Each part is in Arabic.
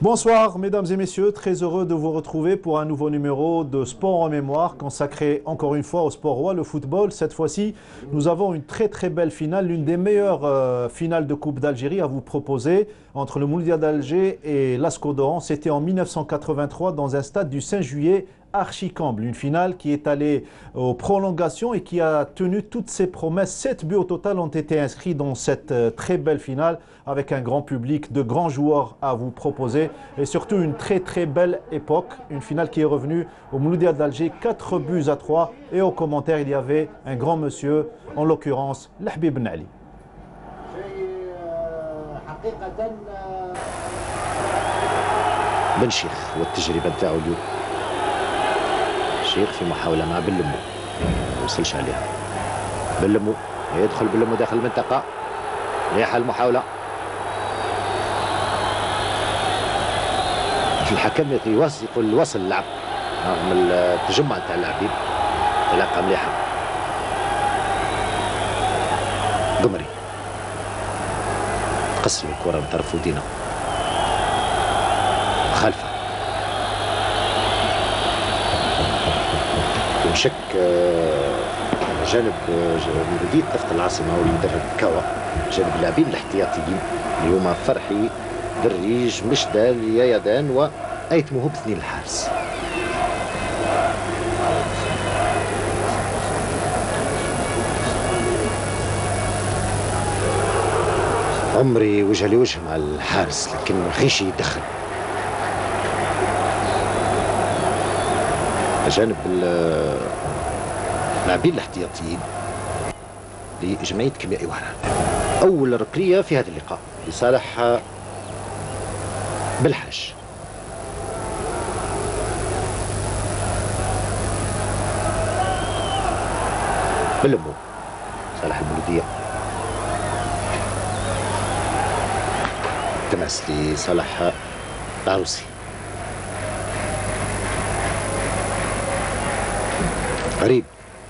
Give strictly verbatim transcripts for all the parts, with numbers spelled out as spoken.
Bonsoir mesdames et messieurs, très heureux de vous retrouver pour un nouveau numéro de Sport en mémoire consacré encore une fois au sport roi, le football. Cette fois-ci, nous avons une très très belle finale, l'une des meilleures euh, finales de Coupe d'Algérie à vous proposer entre le Mouloudia d'Alger et l'Asco d'Oran. C'était en mille neuf cent quatre-vingt-trois dans un stade du cinq juillet archi-comble, une finale qui est allée aux prolongations et qui a tenu toutes ses promesses. Sept buts au total ont été inscrits dans cette euh, très belle finale avec un grand public, de grands joueurs à vous proposer et surtout une très très belle époque. Une finale qui est revenue au Mouloudia d'Alger, quatre buts à trois, et au commentaire il y avait un grand monsieur, en l'occurrence L'Habib Ben Ali. بن شيخ والتجربه نتاعو اليوم. شيخ في محاوله مع بن لمو ما وصلش عليها. بن لمو يدخل بن لمو داخل المنطقه، ريح المحاوله. في الحكم يوثق الوصل اللعب رغم التجمع تاع اللاعبين. علاقه مليحه. قمري تقسم الكره من طرف ودينا خلفه. بشك على جانب مديرية نفط العاصمة والمدرب كاوا، جانب اللاعبين الاحتياطيين اللي هما فرحي، دريج، مشدال، يايدان وأيت موهوب اثنين الحارس. عمري وجه لوجه مع الحارس لكن ما خيش يدخل. جانب اللاعبين الاحتياطيين لجمعية كيميائي وهران. أول ركنية في هذا اللقاء لصالح بالحاج. بلمو صالح المولودية. تماس لصالح العروسي. غريب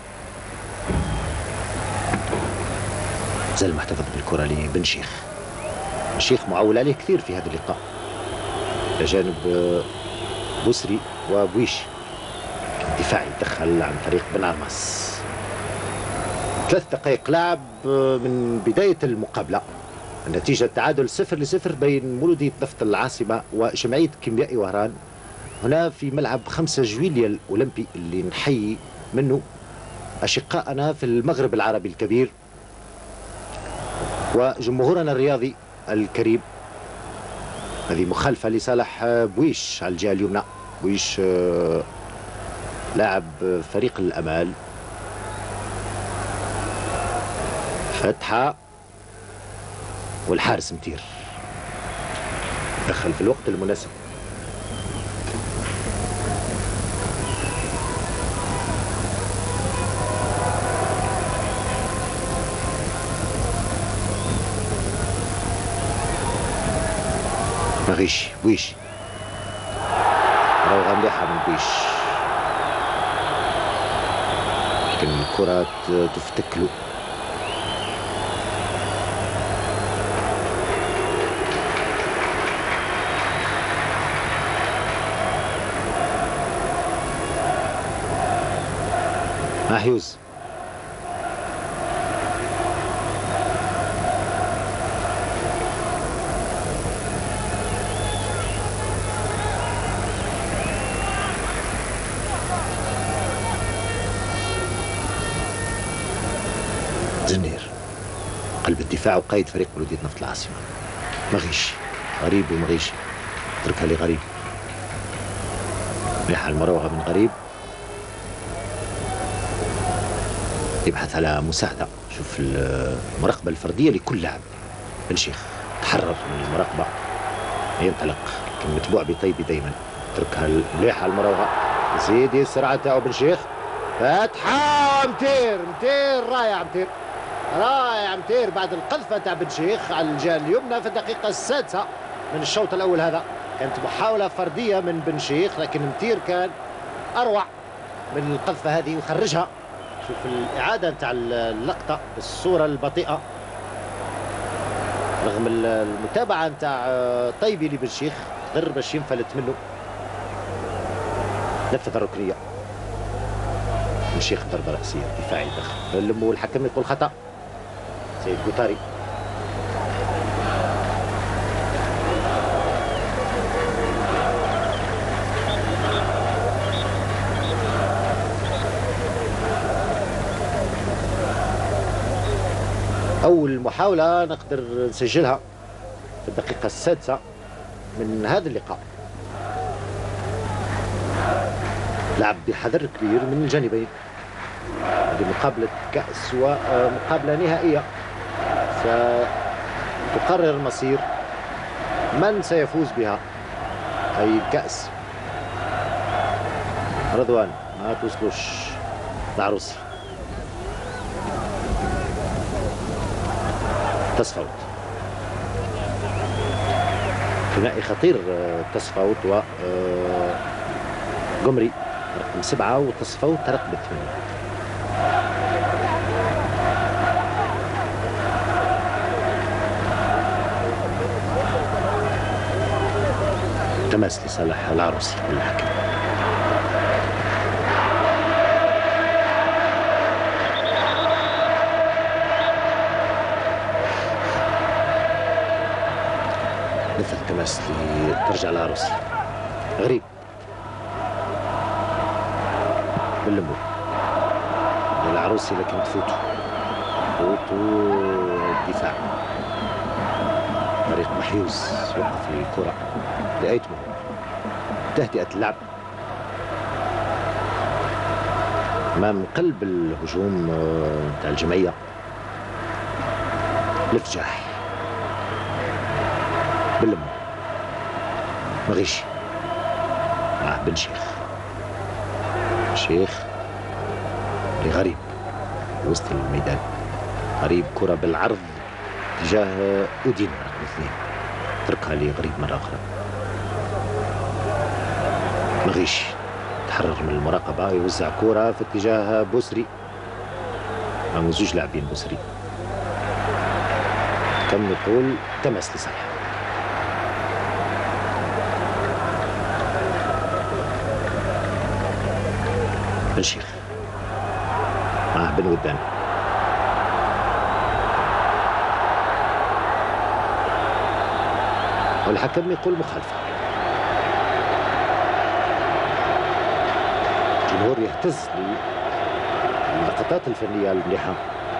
زال محتفظ بالكرة لبن شيخ. بن شيخ معول عليه كثير في هذا اللقاء إلى جانب بوسري وبويش. دفاعي دخل عن طريق بن عرماس. ثلاث دقائق لعب من بداية المقابلة، النتيجة تعادل صفر لصفر بين مولودية نفط العاصمة وجمعية كيميائي وهران هنا في ملعب خمسة جويلية الأولمبي اللي نحيي منه أشقائنا في المغرب العربي الكبير وجمهورنا الرياضي الكريم. هذه مخالفة لصالح بويش على الجهة اليمنى. بويش لاعب فريق الأمال. فتحة والحارس متير دخل في الوقت المناسب. مغيشي بويشي راهو مليحة من بويش لكن الكرة تفتكلو. محيوز زنير قلب الدفاع وقائد فريق مولودية نفط العاصمة. مغيشي غريب ومغيشي تركها لغريب. مليحة المراوغة من غريب يبحث على مساعدة. شوف المراقبة الفردية لكل لاعب. بن شيخ تحرر من المراقبة ينطلق لكن متبوع بطيبي دايما. تركها مليحة المراوغة. يزيد السرعة تاعو بن شيخ. فتحة متير متير رائع متير رائع متير بعد القذفة تاع بن شيخ على الجهة اليمنى في الدقيقة السادسة من الشوط الأول. هذا كانت محاولة فردية من بن شيخ لكن متير كان أروع من القذفة هذه وخرجها. شوف الإعادة نتاع اللقطة بالصورة البطيئة رغم المتابعة نتاع طيبي لبن شيخ يخضر باش ينفلت منه. نفذ الركنيه. مشيخ ضربه راسيه دفاعي دخل لمو الحكم يقول خطا. سيد قطاري. أول محاولة نقدر نسجلها في الدقيقة السادسة من هذا اللقاء. لعب بحذر كبير من الجانبين. هذه مقابلة كأس ومقابلة نهائية ستقرر المصير من سيفوز بها، أي الكأس. رضوان ما توصلوش العروسي. تصفوت ثنائي خطير، تصفوت و قمري رقم سبعة وتصفوت رقم ثمانية. تماس لصالح العروسي الحكم. مثل تماس اللي ترجع العروسي. غريب باللمبو العروسي لكن تفوتوا تفوتوا الدفاع. فريق محيوز وقف الكرة لأيتمو. تهدئة اللعب أمام قلب الهجوم نتاع الجمعية. الافجاح باللمو. مغيشي مع بن شيخ. شيخ لغريب في وسط الميدان. غريب كرة بالعرض تجاه أودين رقم اثنين. تركها لغريب مرة أخرى. مغيشي تحرر من المراقبة، يوزع كرة في اتجاه بوسري. معهم زوج لاعبين بوسري. كم نقول تماس لصالحه. بن شيخ مع بن ودان. والحكم يقول مخالفة. الجمهور يهتز للقطات الفنية المليحة.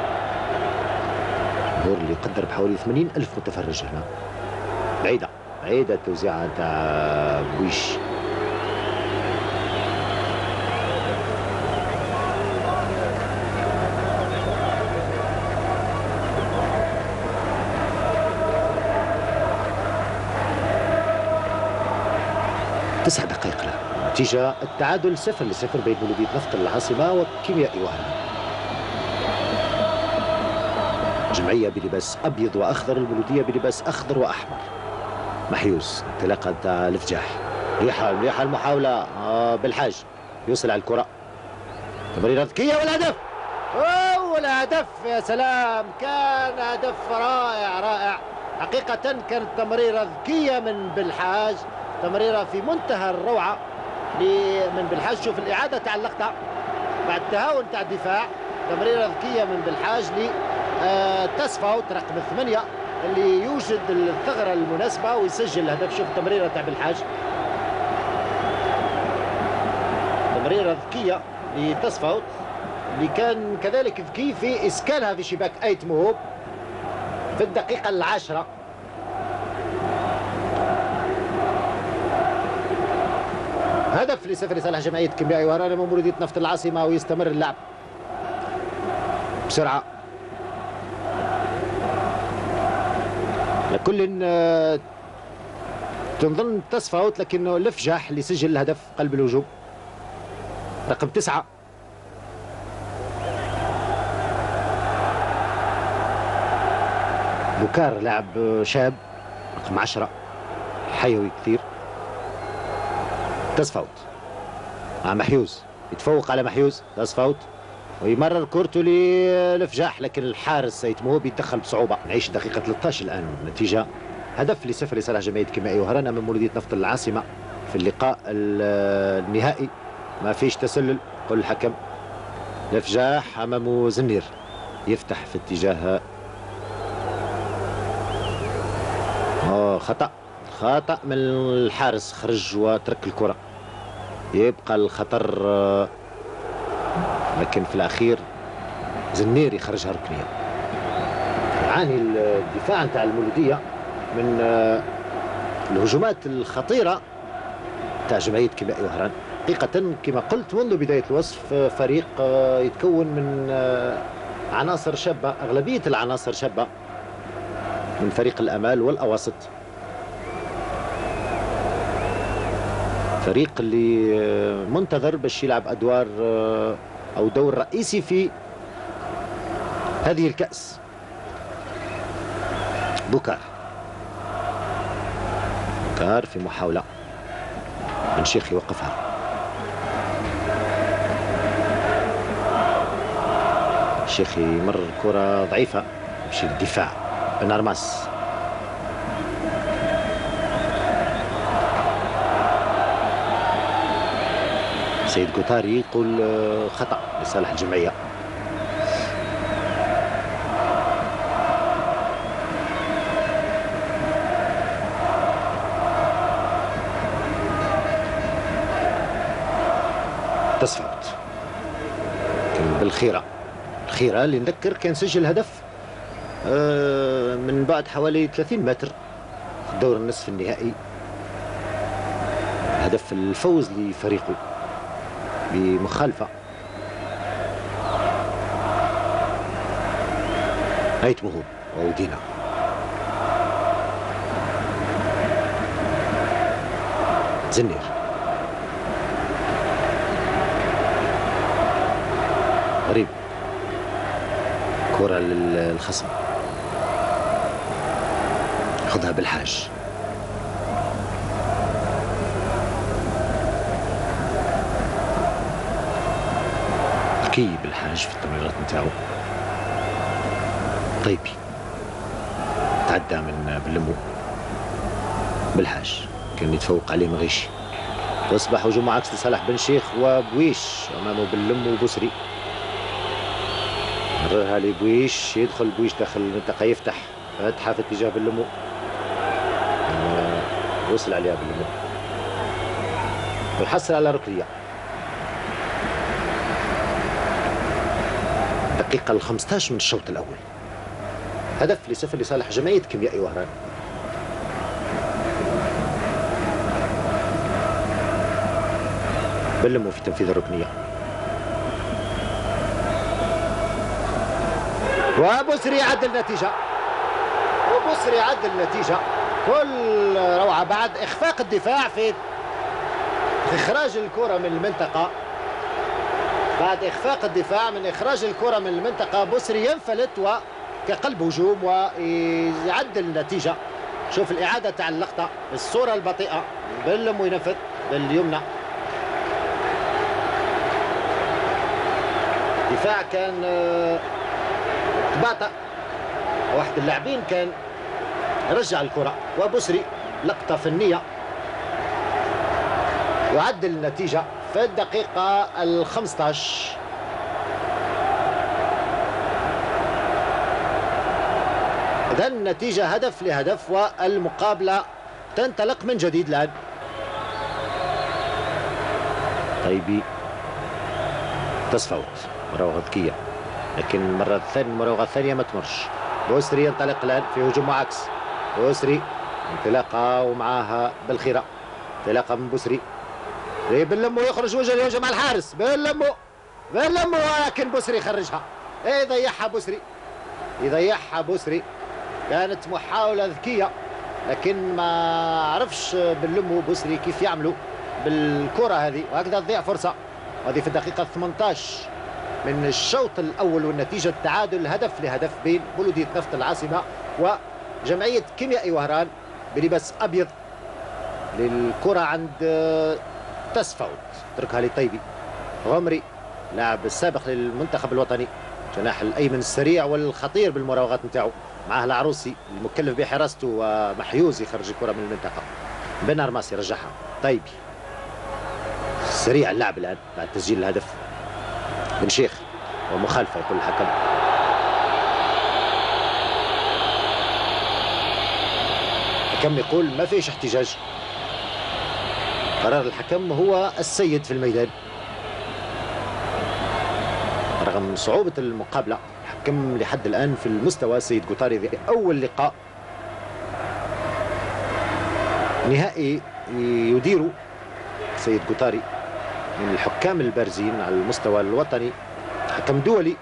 الجمهور اللي يقدر بحوالي ثمانين ألف متفرج هنا. بعيدة بعيدة التوزيعة تاع بويش. تسع دقائق له. نتيجة التعادل صفر لصفر بين بلدية نفط العاصمة وكيميائي وهران. جمعية بلباس أبيض وأخضر، البلدية بلباس أخضر وأحمر. محيوز انطلاقة تاع الافجاح. مليحة مليحة المحاولة آه بالحاج. يوصل على الكرة. تمريرة ذكية والهدف. أول هدف يا سلام، كان هدف رائع رائع حقيقة. كانت تمريرة ذكية من بالحاج، تمريرة في منتهى الروعة من بالحاج. شوف الإعادة تاع اللقطة بعد التهاون تاع الدفاع. تمريرة ذكية من بالحاج ل تصفوت رقم ثمانية اللي يوجد الثغرة المناسبة ويسجل الهدف. شوف التمريرة تاع بالحاج، تمريرة ذكية لتصفوت اللي كان كذلك ذكي في إسكانها في شباك أيت موهوب في الدقيقة العاشرة. هدف لصفر لصالح جمعية كيميائي وهران أمام بلدية نفط العاصمة، ويستمر اللعب بسرعة. لكل تنظن تصفوت، لكنه الافجاح اللي سجل الهدف قلب الهجوم رقم تسعة. بوكار لاعب شاب رقم عشرة حيوي كثير. تصفوت مع محيوز، يتفوق على محيوز تصفوت ويمرر كورته للافجاح، لكن الحارس سيتمو بيتدخل بصعوبة. نعيش دقيقة ثلاثة عشر الآن، النتيجة هدف لصفر لصالح جمعيه كيميائي وهران امام مولوديه نفط العاصمه في اللقاء النهائي. ما فيش تسلل، قول الحكم الافجاح امامه زنير يفتح في اتجاه اه خطا خطا من الحارس، خرج وترك الكره. يبقى الخطر لكن في الاخير زنير يخرجها ركنيه. يعاني الدفاع نتاع المولوديه من الهجمات الخطيره نتاع جمعيه كيميائي وهران. حقيقه كما قلت منذ بدايه الوصف فريق يتكون من عناصر شابه، اغلبيه العناصر شابه من فريق الامال والاواسط. فريق اللي منتظر باش يلعب ادوار او دور رئيسي في هذه الكأس. بوكار بوكار في محاولة بن شيخ يوقفها. الشيخ يمر كرة ضعيفة يمشي للدفاع. بن أرماس سيد قطاري يقول خطأ لصالح الجمعية. تصفيت كان بالخيرة، الخيرة اللي نذكر كان سجل هدف من بعد حوالي ثلاثين متر في الدور النصف النهائي، هدف الفوز لفريقه بمخالفة. هيت مهوب وودينا زنير غريب، كرة للخصم خذها بالحاج. ذكي بالحاج في التمريرات نتاعو. طيبي تعدى من بلمو بالحاج كان يتفوق عليه مغيشي. تصبح هجوم عكس لصالح بن شيخ وبويش امامه بلمو وبوسري. مررها لبويش، يدخل بويش داخل المنطقه يفتح فتحه في اتجاه بلمو، وصل عليها بلمو ويحصل على ركنيه. الدقيقة الخمسطاش من الشوط الأول، هدف لصفر لصالح جمعية كيميائي وهران. بلموا في تنفيذ الركنية وبوسري يعدل النتيجة، وبوسري يعدل النتيجة. كل روعة بعد إخفاق الدفاع في إخراج الكرة من المنطقة. بعد إخفاق الدفاع من إخراج الكرة من المنطقة بوسري ينفلت وكقلب هجوم ويعدل النتيجة. شوف الإعادة تاع اللقطة، الصورة البطيئة بلم وينفذ باليمنى. دفاع كان تباطأ، واحد اللاعبين كان رجع الكرة وبوسري لقطة فنية يعدل النتيجة في الدقيقة الخمسطاش. إذا النتيجة هدف لهدف والمقابلة تنطلق من جديد الآن. طيبي تصفوت مراوغة ذكية، لكن المرة الثانية المراوغة الثانية ما تمرش. بوسري ينطلق الآن في هجوم معاكس. بوسري انطلاقة ومعاها بالخيرة، انطلاقة من بوسري بلمو يخرج وجه لوجه مع الحارس. بلمو بلمو ولكن بوسري يخرجها، يضيعها بوسري يضيعها بوسري. كانت محاولة ذكية لكن ما عرفش بلمو بوسري كيف يعملوا بالكرة هذه، وهكذا تضيع فرصة. هذه في الدقيقة ثمانطاش من الشوط الأول، والنتيجة التعادل هدف لهدف بين مولودية نفط العاصمة وجمعية كيميائي وهران بلباس أبيض. للكرة عند تصفوت، تركها لطيبي. غمري لاعب السابق للمنتخب الوطني، جناح الأيمن السريع والخطير بالمراوغات نتاعو. معاه العروسي المكلف بحراسته ومحيوز يخرج الكرة من المنطقة. بن أرماس يرجعها طيبي، سريع اللعب الآن بعد تسجيل الهدف. بن شيخ ومخالفة يقول الحكم. الحكم يقول ما فيش احتجاج، قرار الحكم هو السيد في الميدان رغم صعوبة المقابلة. الحكم لحد الآن في المستوى سيد قطاري في أول لقاء نهائي يدير سيد قطاري من الحكام البارزين على المستوى الوطني، حكم دولي.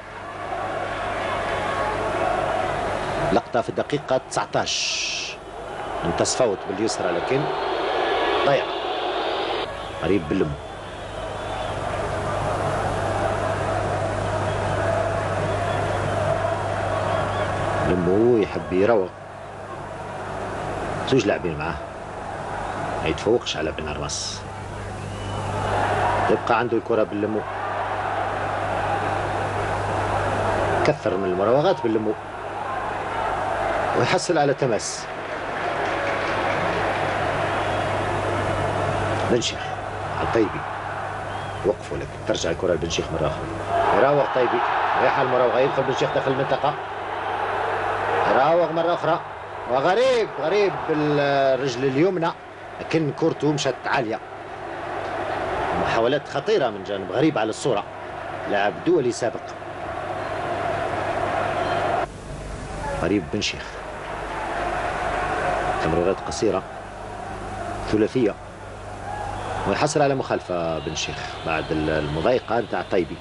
لقطة في الدقيقة تسعة عشر من تصفوت باليسرى لكن ضيعة قريب باللم. لمو يحب يروق، زوج لاعبين معاه ما يتفوقش على بن أرماس. تبقى عنده الكرة باللمو، كثر من المراوغات باللمو ويحصل على تماس. بن شيخ على طيبي وقفوا لك ترجع الكرة لبن شيخ مرة أخرى. يراوغ طيبي، رايح المراوغة، يدخل بن شيخ داخل المنطقة، يراوغ مرة أخرى وغريب غريب بالرجل اليمنى لكن كورته مشت عالية. محاولات خطيرة من جانب غريب على الصورة، لاعب دولي سابق. غريب بن شيخ تمريرات قصيرة ثلاثية ويحصل على مخالفة بن شيخ بعد المضايقة نتاع طيبي.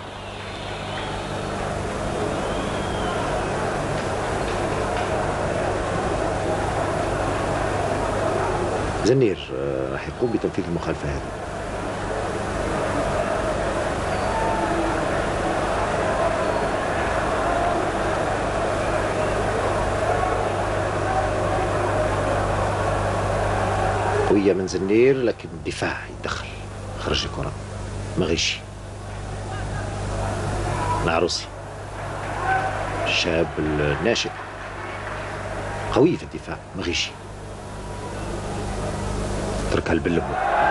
زنير راح يقوم بتنفيذ المخالفة هذه. قوية من زنير لكن الدفاع يتدخل، خرج الكرة. مغيشي العروسي الشاب الناشئ قوي في الدفاع. مغيشي تركها باللبو،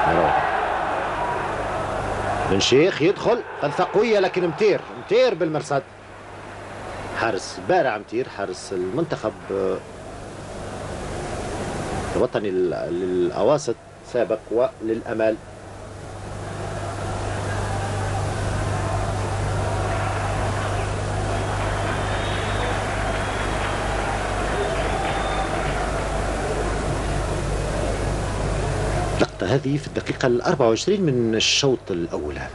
بن شيخ يدخل غلطة قوية لكن متير متير بالمرصاد. حارس بارع متير، حارس المنتخب الوطني للأواسط سابق وللأمال. اللقطة هذه في الدقيقة الأربعة وعشرين من الشوط الأول. هذا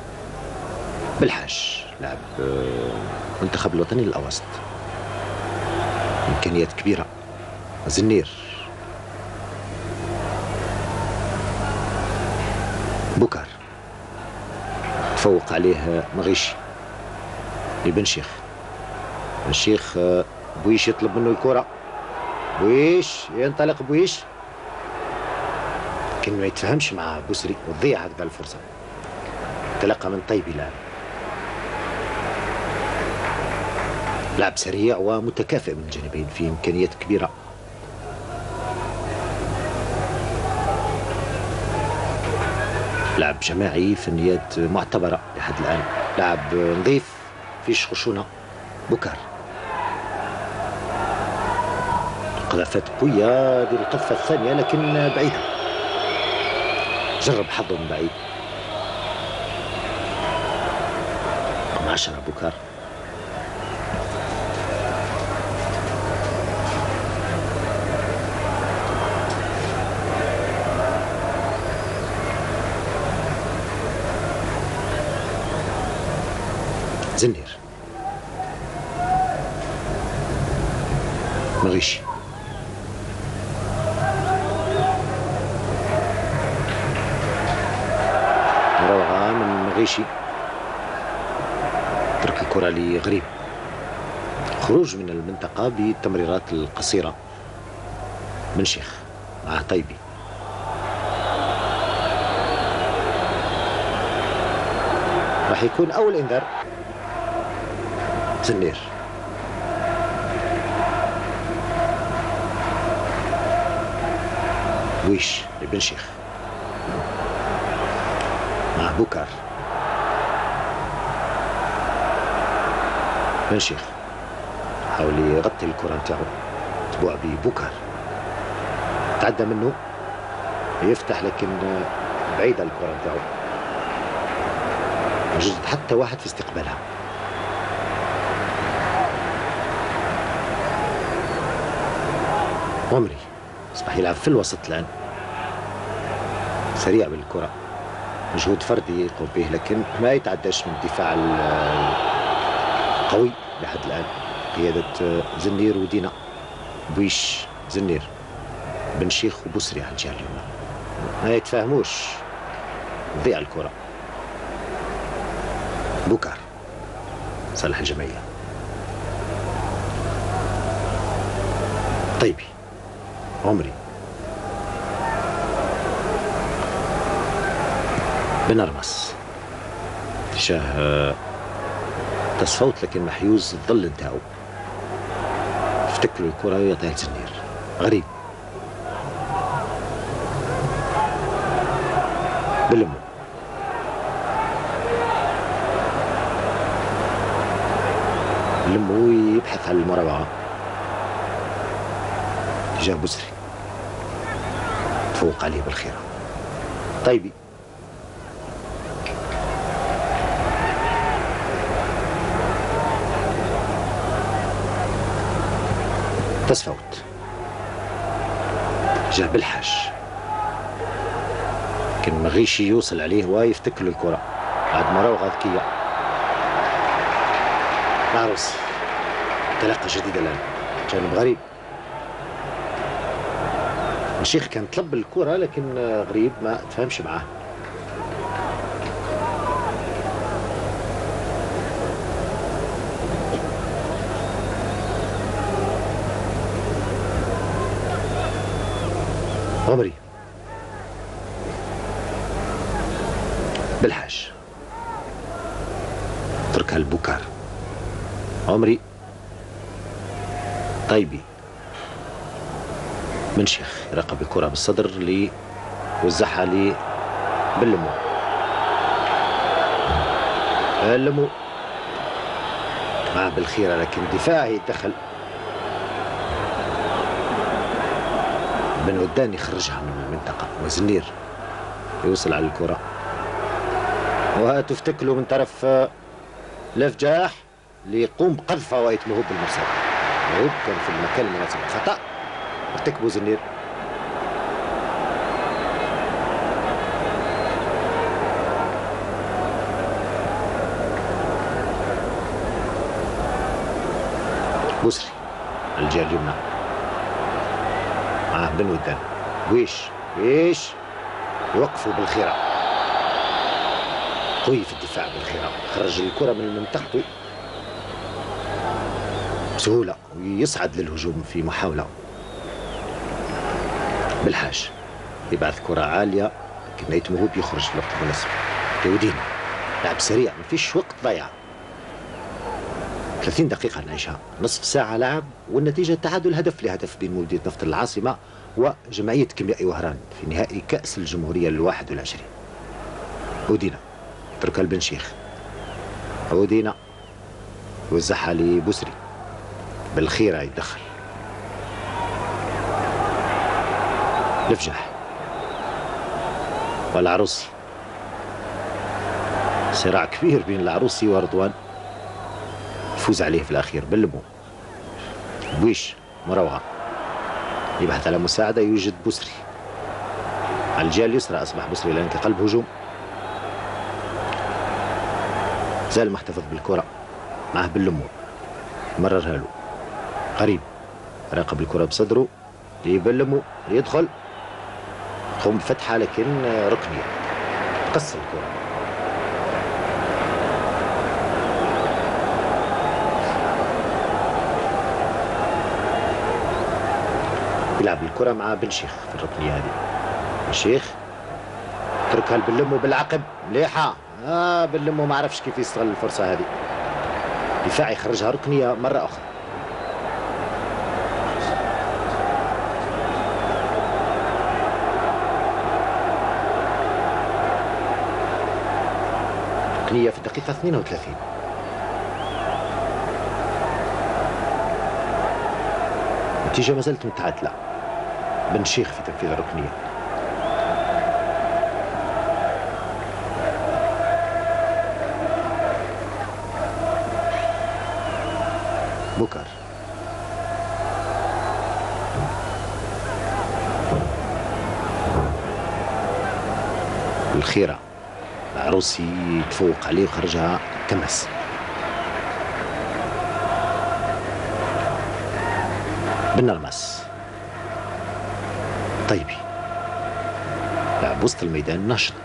بالحاج لاعب المنتخب الوطني للأواسط، إمكانيات كبيرة. زنير بوكار تفوق عليه مغيشي لبن شيخ. بن شيخ بويش يطلب منه الكرة، بويش ينطلق بويش لكن ما يتفهمش مع بوسري وتضيع هكذا الفرصة. تلقى من طيبي لاعب لاعب سريع ومتكافئ من الجانبين، فيه إمكانيات كبيرة. لاعب جماعي، فنيات معتبرة لحد الآن، لاعب نظيف فيش خشونة. بوكار قذافات قوية للقذفة الثانية لكن بعيدة، جرب حظه من بعيد. رقم عشرة بوكار. زنير مغيشي مراوغة من مغيشي، ترك الكرة لغريب. خروج من المنطقة بالتمريرات القصيرة. بن شيخ مع طيبي، راح يكون أول إنذار. زنير بويش لبن شيخ مع بوكار. بن شيخ حاول يغطي الكرة نتاعو، تبوع ببوكار، تعدى منه يفتح لكن بعيدة الكرة نتاعو، ما وجد حتى واحد في استقبالها. عمري اصبح يلعب في الوسط الآن، سريع بالكرة، مجهود فردي يقوم به لكن ما يتعداش من الدفاع القوي لحد الآن. قيادة زنير ودينا، بويش زنير، بن شيخ وبوسري على الجهة اليمنى، ما يتفاهموش، تضيع الكرة. بوكار، صالح الجمعية، طيبي، عمري، بن أرمس تجاه تصفوت لكن محيوز الظل نتاعو، افتكلوا الكرة ويعطيها لزنير. غريب بلمو، بلمو يبحث عن المراوغة تجاه بوسري، تفوق عليه بالخيرة. طيبي، تصفوت جاه بالحاج، لكن مغيشي يوصل عليه ويفتك له الكرة بعد مراوغة ذكية. العروسي تلقى جديدة الآن، جانب غريب. الشيخ كان طلب الكرة لكن غريب ما تفهمش معاه. عمري، بالحاج، تركها البوكار. عمري، طيبي، بن شيخ يراقب الكرة بالصدر اللي وزعها لي باللمو. اللمو معه بالخيرة لكن دفاعه يتدخل. بن ودان يخرجها من المنطقة وزنير يوصل على الكرة وتفتك له من طرف لفجاح ليقوم بقذفها ويتمه بالمرصد. مهوب كان في المكان المناسب، خطأ ارتكبه زنير. بوسري على الجهة اليمنى معاه بن ودان، ويش ويش يوقفوا بالخيرة، قوي في الدفاع بالخيرة، خرج الكرة من منطقته بسهولة ويصعد للهجوم في محاولة. بالحاج يبعث كرة عالية لكن يتمه بيخرج في الوقت المناسب. ودينا لعب سريع، ما فيش وقت ضيع، ثلاثين دقيقة نعيشها، نصف ساعة لعب والنتيجة تعادل هدف لهدف بين مولودية نفط العاصمة وجمعية كيميائي وهران في نهائي كأس الجمهورية الواحد والعشرين. ودينا تركها لبن شيخ، ودينا يوزعها لبوسري بالخيرة يتدخل. لفجح والعروسي، صراع كبير بين العروسي ورضوان، يفوز عليه في الأخير باللمو. بويش مروعة يبحث على مساعدة، يوجد بوسري على الجهة اليسرى، أصبح بوسري الآن كقلب هجوم، زال محتفظ بالكرة معه باللمو، مررها له قريب، راقب الكرة بصدره لبلمو ليدخل، قوم بفتحة لكن ركنية، قص الكرة. يلعب الكرة مع بن شيخ في الركنية هذه. بن شيخ تركها لبلمو بالعقب، مليحة. آه بلمو ما عرفش كيف يستغل الفرصة هذه، دفاع يخرجها ركنية مرة أخرى. ركنية في الدقيقة اثنين وثلاثين. النتيجة ما زالت متعادلة. بن شيخ في تنفيذ الركنية. بوكر الخيرة العروسي تفوق عليه وخرجها تمس. بن نرمس طيبي لاعب وسط الميدان ناشط.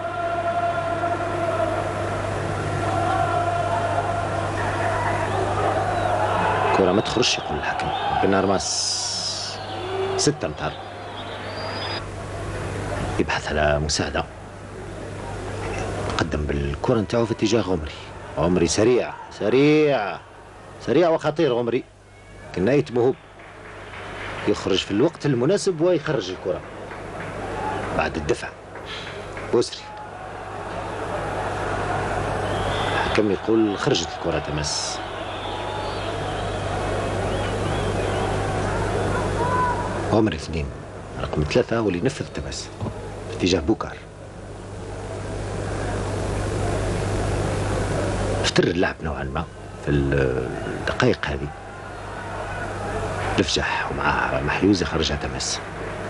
كرة ما تخرجش يقول الحكم. بن نرمس ستة امتار يبحث على مساعدة. قدم بالكرة نتاعو في اتجاه غمري. غمري سريع سريع سريع وخطير. غمري كناية موهوب يخرج في الوقت المناسب ويخرج الكرة بعد الدفع. بوسري الحكم يقول خرجت الكرة تمس. غمري اثنين رقم ثلاثة هو اللي ينفذ التمس في اتجاه بوكار. افتر اللعب نوعا ما في الدقائق هذه. لفجح ومعاه محيوز يخرجها تمس.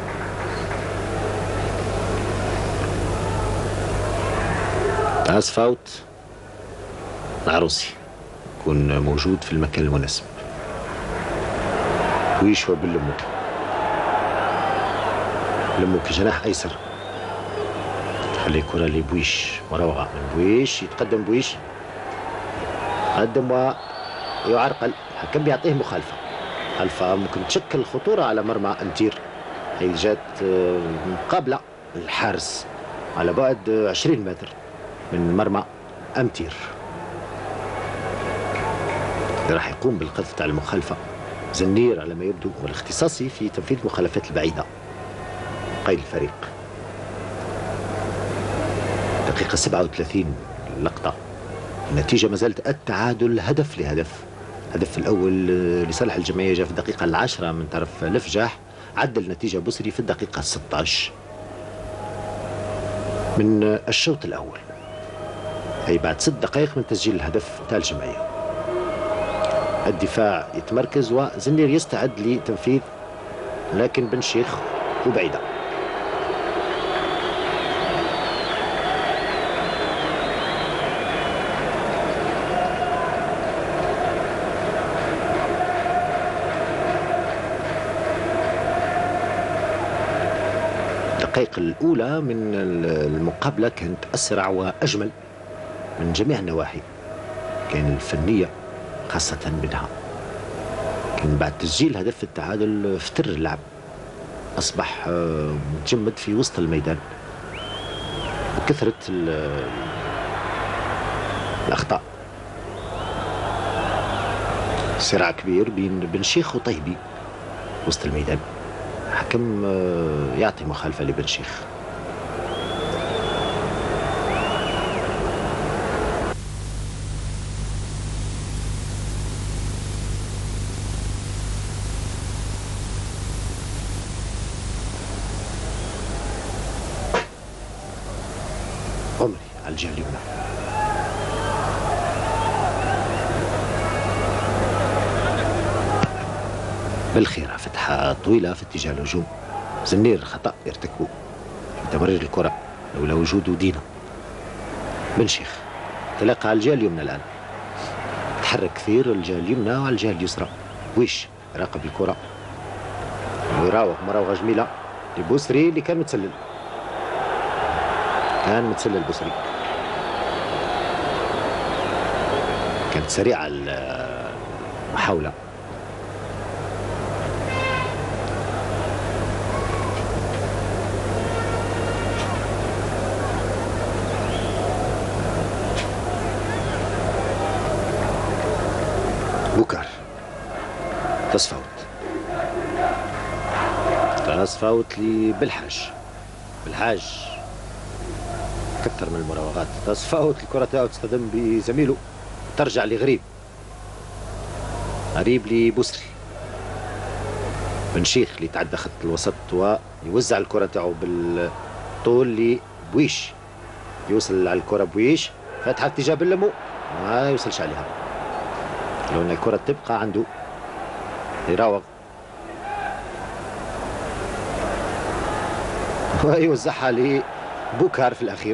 تاس فاوت العروسي يكون موجود في المكان المناسب. ويشوى باللمو. لمو كجناح ايسر. خلي الكرة لبويش مراوغة من بويش. يتقدم بويش قدم ويعرقل. الحكم بيعطيه مخالفة. مخالفة ممكن تشكل خطورة على مرمى أمتير. هي جات مقابلة الحارس على بعد عشرين متر من مرمى أمتير. راح يقوم بالقذف تاع المخالفة. زنير على ما يبدو هو الاختصاصي في تنفيذ المخالفات البعيدة. قيد الفريق. دقيقة سبعة وثلاثين اللقطة. النتيجة ما زالت التعادل هدف لهدف. الهدف الأول لصالح الجمعية جاء في الدقيقة العاشرة من طرف لفجاح. عدل النتيجة بوسري في الدقيقة ستة عشر من الشوط الأول. أي بعد ست دقائق من تسجيل الهدف تاع الجمعية. الدفاع يتمركز وزنير يستعد لتنفيذ لكن بن شيخ وبعيدة. الدقائق الأولى من المقابلة كانت أسرع وأجمل من جميع النواحي. كان الفنية خاصة منها. كان بعد تسجيل هدف التعادل افتر اللعب. أصبح متجمد في وسط الميدان. وكثرت الأخطاء. صراع كبير بين بن شيخ وطيبي وسط الميدان. حكم يعطي مخالفة لبن شيخ. عمري على الجهة اليمنى. بالخيرة فتحة طويلة في اتجاه الهجوم. زنير خطأ يرتكبه في تمرير الكرة لولا وجود دينا. بن شيخ تلاقى على الجهة اليمنى الآن. تحرك كثير الجهة اليمنى وعلى الجهة اليسرى. ويش يراقب الكرة ويراوغ مراوغة جميلة لبوسري اللي كان متسلل. كان متسلل بوسري. كانت سريعة المحاولة. بوكر تصفوت تصفوت لبالحاج. بالحاج كثر من المراوغات، تصفوت الكرة تاعو تصطدم بزميله، ترجع لغريب، غريب لبوسري، بن شيخ اللي تعدى خط الوسط ويوزع الكرة تاعو بالطول لبويش، يوصل على الكرة بويش، فتحة اتجاه بلمو ما يوصلش عليها، لو ان الكرة تبقى عنده يراوغ ويوزعها لبوكار في الاخير.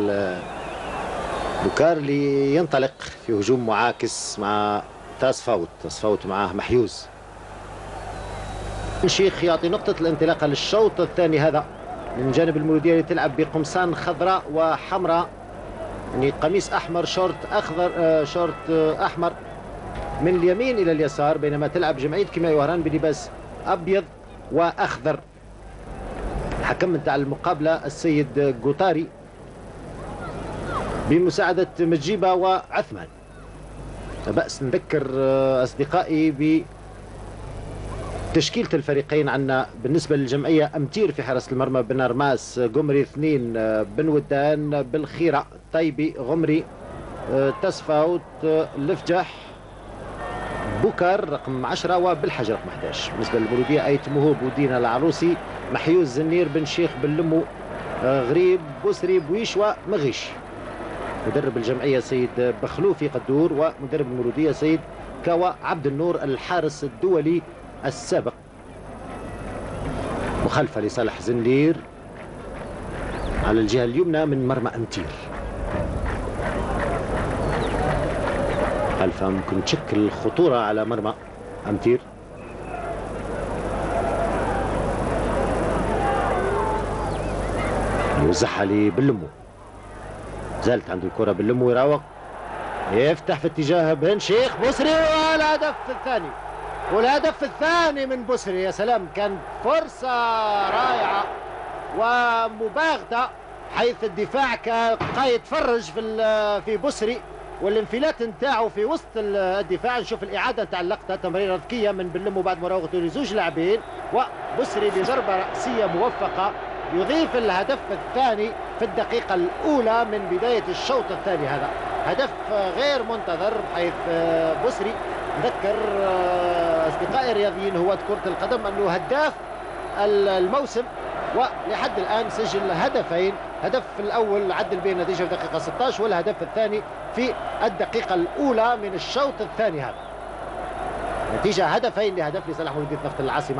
بوكار اللي ينطلق في هجوم معاكس مع تصفاوت، تصفاوت معاه محيوز. الشيخ يعطي نقطة الانطلاقة للشوط الثاني هذا من جانب المولودية اللي تلعب بقمصان خضراء وحمراء، يعني قميص احمر شورت اخضر آه شورت آه احمر من اليمين الى اليسار، بينما تلعب جمعية كيميائي وهران بلباس ابيض واخضر. الحكم نتاع المقابلة السيد قوطاري بمساعدة مجيبة وعثمان. لا بأس نذكر أصدقائي بتشكيلة الفريقين. عندنا بالنسبة للجمعية أمتير في حراسة المرمى، بن أرماس، قمري اثنين، بن ودان، بالخيرة، طيبي، غمري، تصفاوت، لفجح، بوكر رقم عشرة، وبالحجر رقم أحد عشر. بالنسبة للمولودية أيت مهوب ودينا العروسي، محيوز، زنير، بن شيخ، بن لمو، غريب، بوسري، بويش، ومغيش. مدرب الجمعية سيد بخلوفي قدور، ومدرب المولودية سيد كاوا عبد النور الحارس الدولي السابق. مخالفة لصالح زنير على الجهة اليمنى من مرمى أمتير. مخالفة ممكن تشكل خطورة على مرمى أمتير. يوزعها لبلمو، زالت عنده الكرة بلمو، يراوغ، يفتح في اتجاه بن شيخ، بوسري، والهدف الثاني، والهدف الثاني من بوسري. يا سلام، كان فرصة رائعة ومباغتة، حيث الدفاع كان يتفرج في في بوسري، والانفلات نتاعو في وسط الدفاع. نشوف الإعادة نتاع اللقطة، تمريرة ذكية من بلمو بعد مراوغته لزوج لاعبين، وبوسري بضربة رأسية موفقة يضيف الهدف الثاني في الدقيقة الأولى من بداية الشوط الثاني. هذا هدف غير منتظر، حيث بوسري نذكر أصدقائي الرياضيين هو كرة القدم أنه هداف الموسم، ولحد الآن سجل هدفين، هدف الأول عدل به النتيجة في دقيقة ستة عشر، والهدف الثاني في الدقيقة الأولى من الشوط الثاني. هذا نتيجة هدفين لهدف لصالح مولودية نفط العاصمة.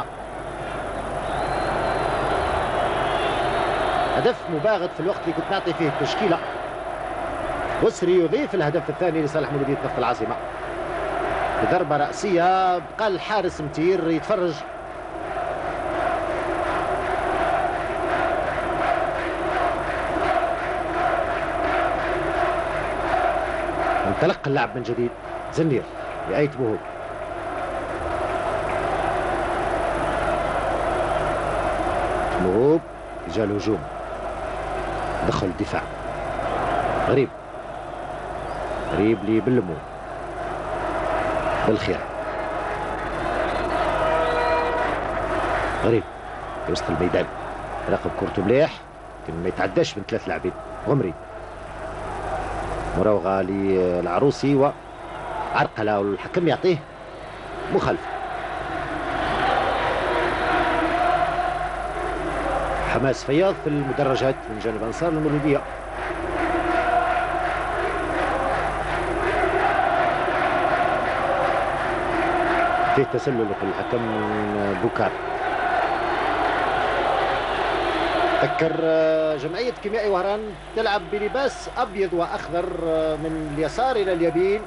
هدف مباغت في الوقت اللي كنت نعطي فيه التشكيلة. بوسري يضيف الهدف الثاني لصالح مولودية نفط العاصمة بضربة رأسية. بقى الحارس متير يتفرج، انطلق اللعب من جديد. زنير لأيت مهوب، مهوب جاء الهجوم، دخل الدفاع، غريب، غريب لبلمو، بالخير، غريب في وسط الميدان، راقب كورته مليح لكن ما يتعداش من ثلاث لاعبين. غمري، مراوغة للعروسي وعرقلة، والحكم يعطيه مخالفة. حماس فياض في المدرجات من جانب أنصار المولودية. فيه تسلل الحكم بوكار. تذكر جمعية كيميائي وهران تلعب بلباس أبيض وأخضر من اليسار إلى اليمين.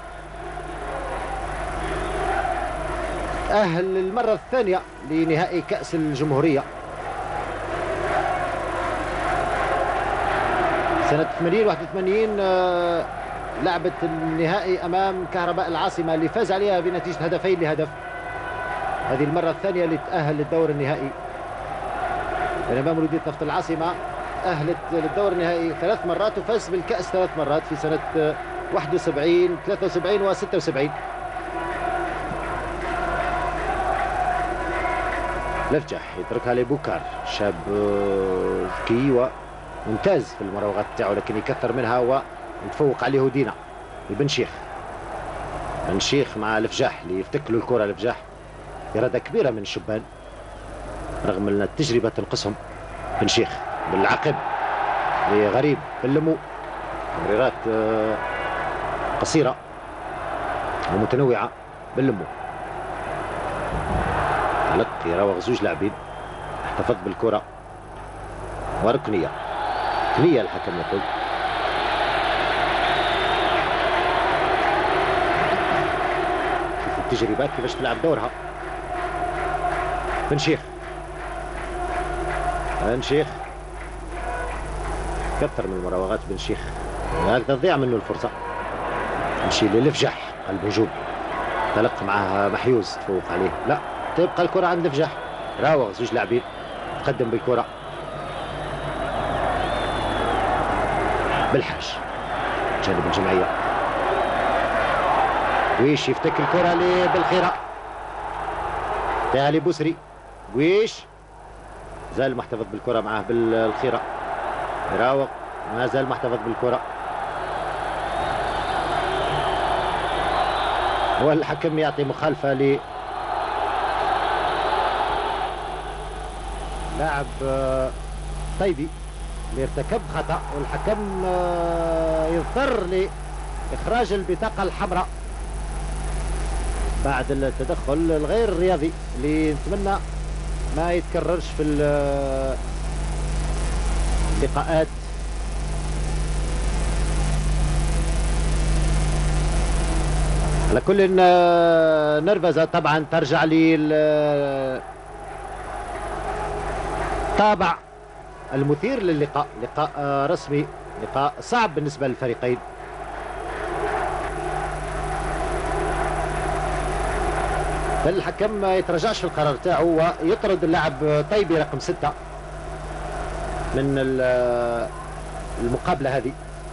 أهل المرة الثانية لنهائي كأس الجمهورية سنة ثمانين واحد وثمانين، لعبت النهائي أمام كهرباء العاصمة اللي فاز عليها بنتيجة هدفين لهدف. هذه المرة الثانية اللي تأهل للدور النهائي، بينما مولودية نفط العاصمة أهلت للدور النهائي ثلاث مرات وفاز بالكأس ثلاث مرات في سنة واحد وسبعين، ثلاثة وسبعين و ستة وسبعين. لفجح يتركها لبوكار، شاب ذكي ممتاز في المراوغات تاعو، لكن يكثر منها ويتفوق عليه دينا بن شيخ. بن شيخ مع الفجاح اللي يفتك له الكره. الفجاح إرادة كبيرة من الشبان رغم أن التجربة تنقصهم. بن شيخ بالعقب لغريب باللمو، تمريرات قصيرة ومتنوعة باللمو. علق يراوغ زوج لاعبين، احتفظ بالكرة وركنية. ركنية الحكم يقول. شوف التجربات كيفاش تلعب دورها. بن شيخ بن شيخ كثر من المراوغات. بن شيخ هكذا تضيع منه الفرصة. يمشي للفجاح قلب هجوم، تلق معها محيوز تفوق عليه. لا، تبقى الكرة عند الفجاح. راوغ زوج لاعبين، تقدم بالكرة. بالحاج جانب الجمعية، ويش يفتك الكرة بالخيرة تالي بوسري. ويش زال محتفظ بالكرة معه بالخيرة. يراوغ ما زال محتفظ بالكرة، والحكم يعطي مخالفة ل لاعب طيبي اللي ارتكب خطأ، والحكم يضطر لإخراج البطاقة الحمراء بعد التدخل الغير رياضي اللي نتمنى ما يتكررش في اللقاءات. على كل نرفزة طبعا ترجع لي طابع المثير للقاء. لقاء رسمي، لقاء صعب بالنسبة للفريقين. الحكم ما يتراجعش في القرار تاعو ويطرد اللاعب طيبي رقم ستة من المقابلة هذه.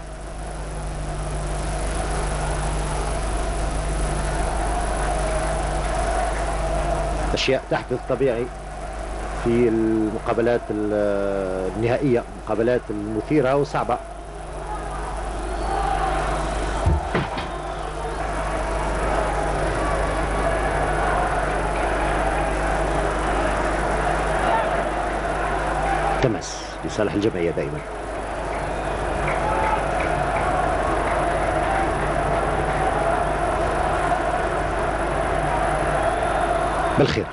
أشياء تحدث طبيعي في المقابلات النهائية، المقابلات المثيرة وصعبة. تمس لصالح الجمعية دائما. بالخيرة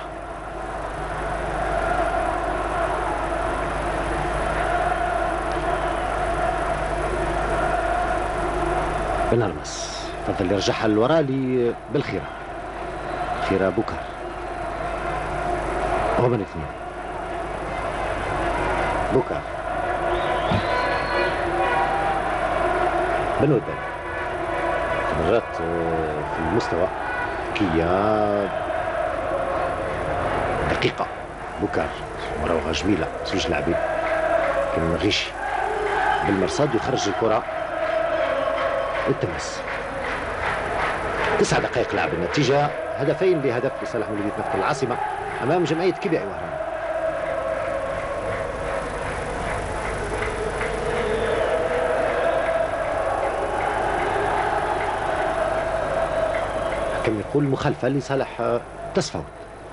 بنرمس فضل يرجعها للوراء لي بالخيرة. خيرة بوكر هو من اثنين. بوكر بن ودان تمرات في المستوى ذكية دقيقة. بوكر مراوغة جميلة، زوج لاعبين كان غيشي بالمرصاد ويخرج الكرة التمس. تسع دقائق لعب، النتيجة هدفين بهدف لصالح مولودية نفط العاصمة أمام جمعية كيبيعي وهران. كم يقول مخالفة لصالح تصفوت.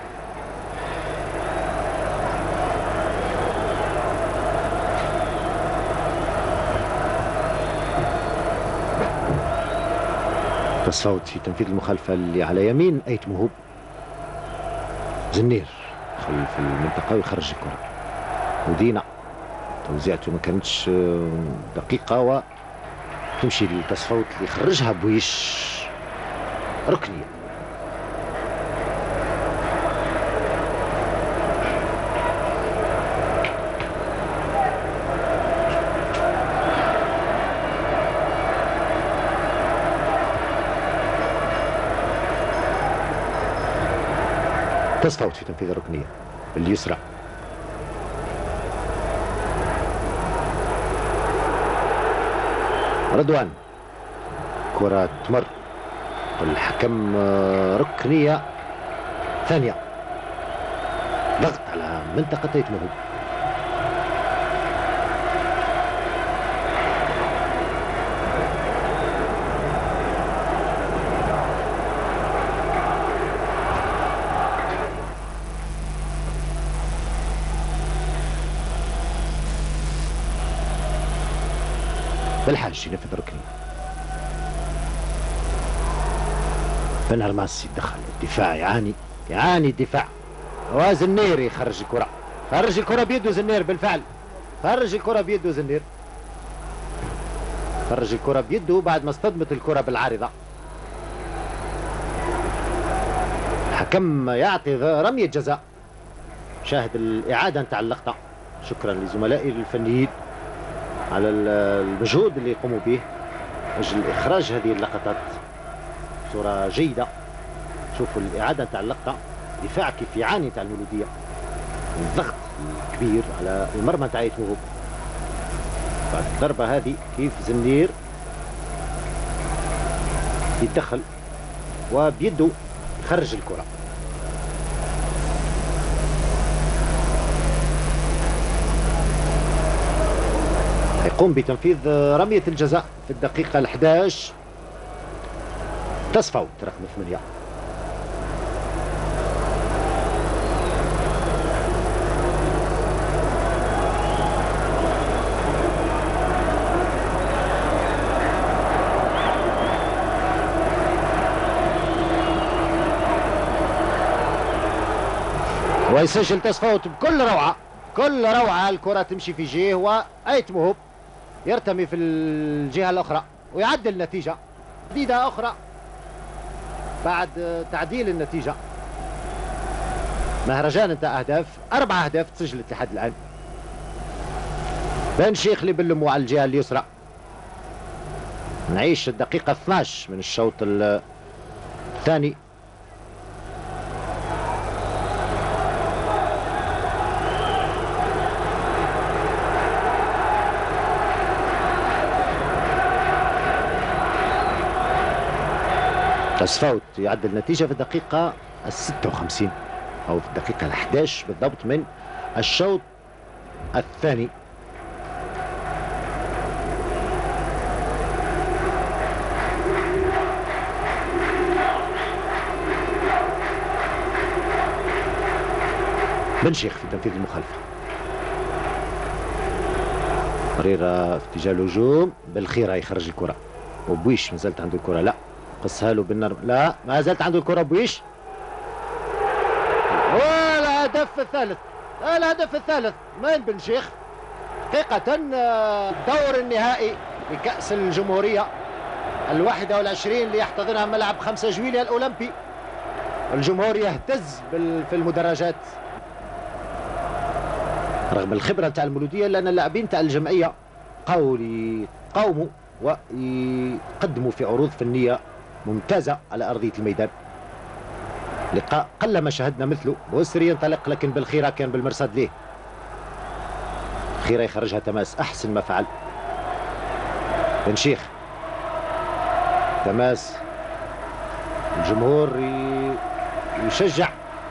تصفوت في تنفيذ المخالفة اللي على يمين أيت مهوب. زنير دخل في المنطقة ويخرج الكرة، ودينا توزيعته ما كانتش دقيقة وتمشي لتصفوت اللي يخرجها بويش ركنية. تصفوت في تنفيذ الركنية باليسرى. رضوان كرة تمر، الحكم ركنية ثانية. ضغط على منطقة أيت مهوب. بالحاج ينفذ ركني. بن هرماس يدخل الدفاع، يعاني يعاني الدفاع. وزنير يخرج الكرة، خرج الكرة بيده زنير بالفعل، خرج الكرة بيده زنير، خرج الكرة بيده بعد ما اصطدمت الكرة بالعارضة. الحكم يعطي رمية جزاء. شاهد الإعادة نتاع اللقطة. شكرا لزملائي الفنيين على المجهود اللي يقوموا به أجل إخراج هذه اللقطات بصورة جيدة. شوفوا الإعادة نتاع اللقطة، دفاع كيف يعاني نتاع المولودية، الضغط كبير على المرمى نتاع يتوهب. بعد الضربة هذه كيف زنير يتدخل وبيده يخرج الكرة. يقوم بتنفيذ رمية الجزاء في الدقيقة الأحد عشر. تصفوت رقم ثمانية. ويسجل تصفوت بكل روعة، كل روعة. الكرة تمشي في جهة وأيت موهوب يرتمي في الجهة الأخرى ويعدل النتيجة. جديدة أخرى بعد تعديل النتيجة. مهرجان انتهى أهداف، أربع أهداف تسجلت لحد الآن. بن شيخ اللي بلمو على الجهة اليسرى. نعيش الدقيقة اثناش من الشوط الثاني. تصفوت يعدل النتيجة في الدقيقة الستة وخمسين أو في الدقيقة الأحد عشر بالضبط من الشوط الثاني. بن شيخ في تنفيذ المخالفة. مريرة في اتجاه الهجوم، بالخيرة يخرج الكرة. وبويش مازالت عنده الكرة، لا قصها له بالنار، لا ما زالت عنده الكرة بويش. والهدف الثالث، الهدف الثالث من بن شيخ. حقيقة الدور النهائي لكأس الجمهورية الواحدة والعشرين اللي يحتضنها ملعب خمسة جويلية الأولمبي. الجمهور يهتز في المدرجات رغم الخبرة تاع المولودية، لأن اللاعبين تاع الجمعية قاولوا يقاوموا ويقدموا في عروض فنية ممتازة على أرضية الميدان. لقاء قلما شاهدنا مثله. بوسري ينطلق لكن بالخيرة كان بالمرصاد ليه. خيرة يخرجها تماس، أحسن ما فعل بن شيخ. تماس الجمهور يشجع.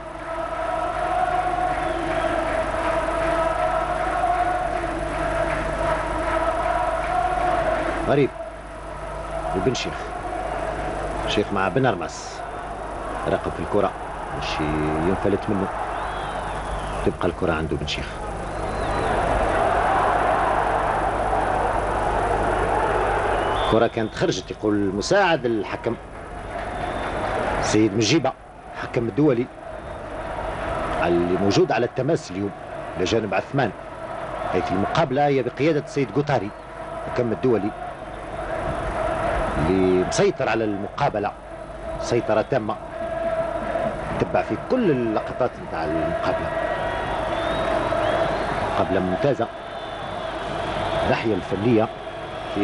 غريب وبن شيخ. شيخ مع بن هرماس، راقب في الكرة باش ينفلت منه. تبقى الكرة عنده بن شيخ. الكرة كانت خرجت، يقول مساعد الحكم سيد مجيبة الحكم الدولي اللي موجود على التماس اليوم لجانب عثمان، حيث المقابلة هي بقيادة السيد قطاري الحكم الدولي اللي مسيطر على المقابلة سيطرة تامة، تبع في كل اللقطات نتاع المقابلة. مقابلة ممتازة، الناحية الفنية فيه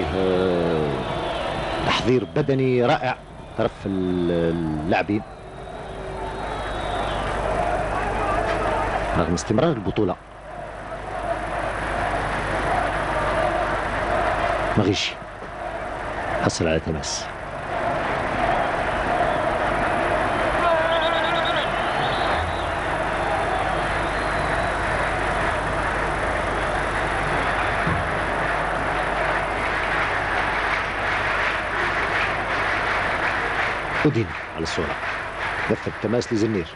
تحضير بدني رائع طرف اللاعبين رغم استمرار البطولة. مغيشي حصل على تماس. ودين على الصورة دفع التماس لزنير.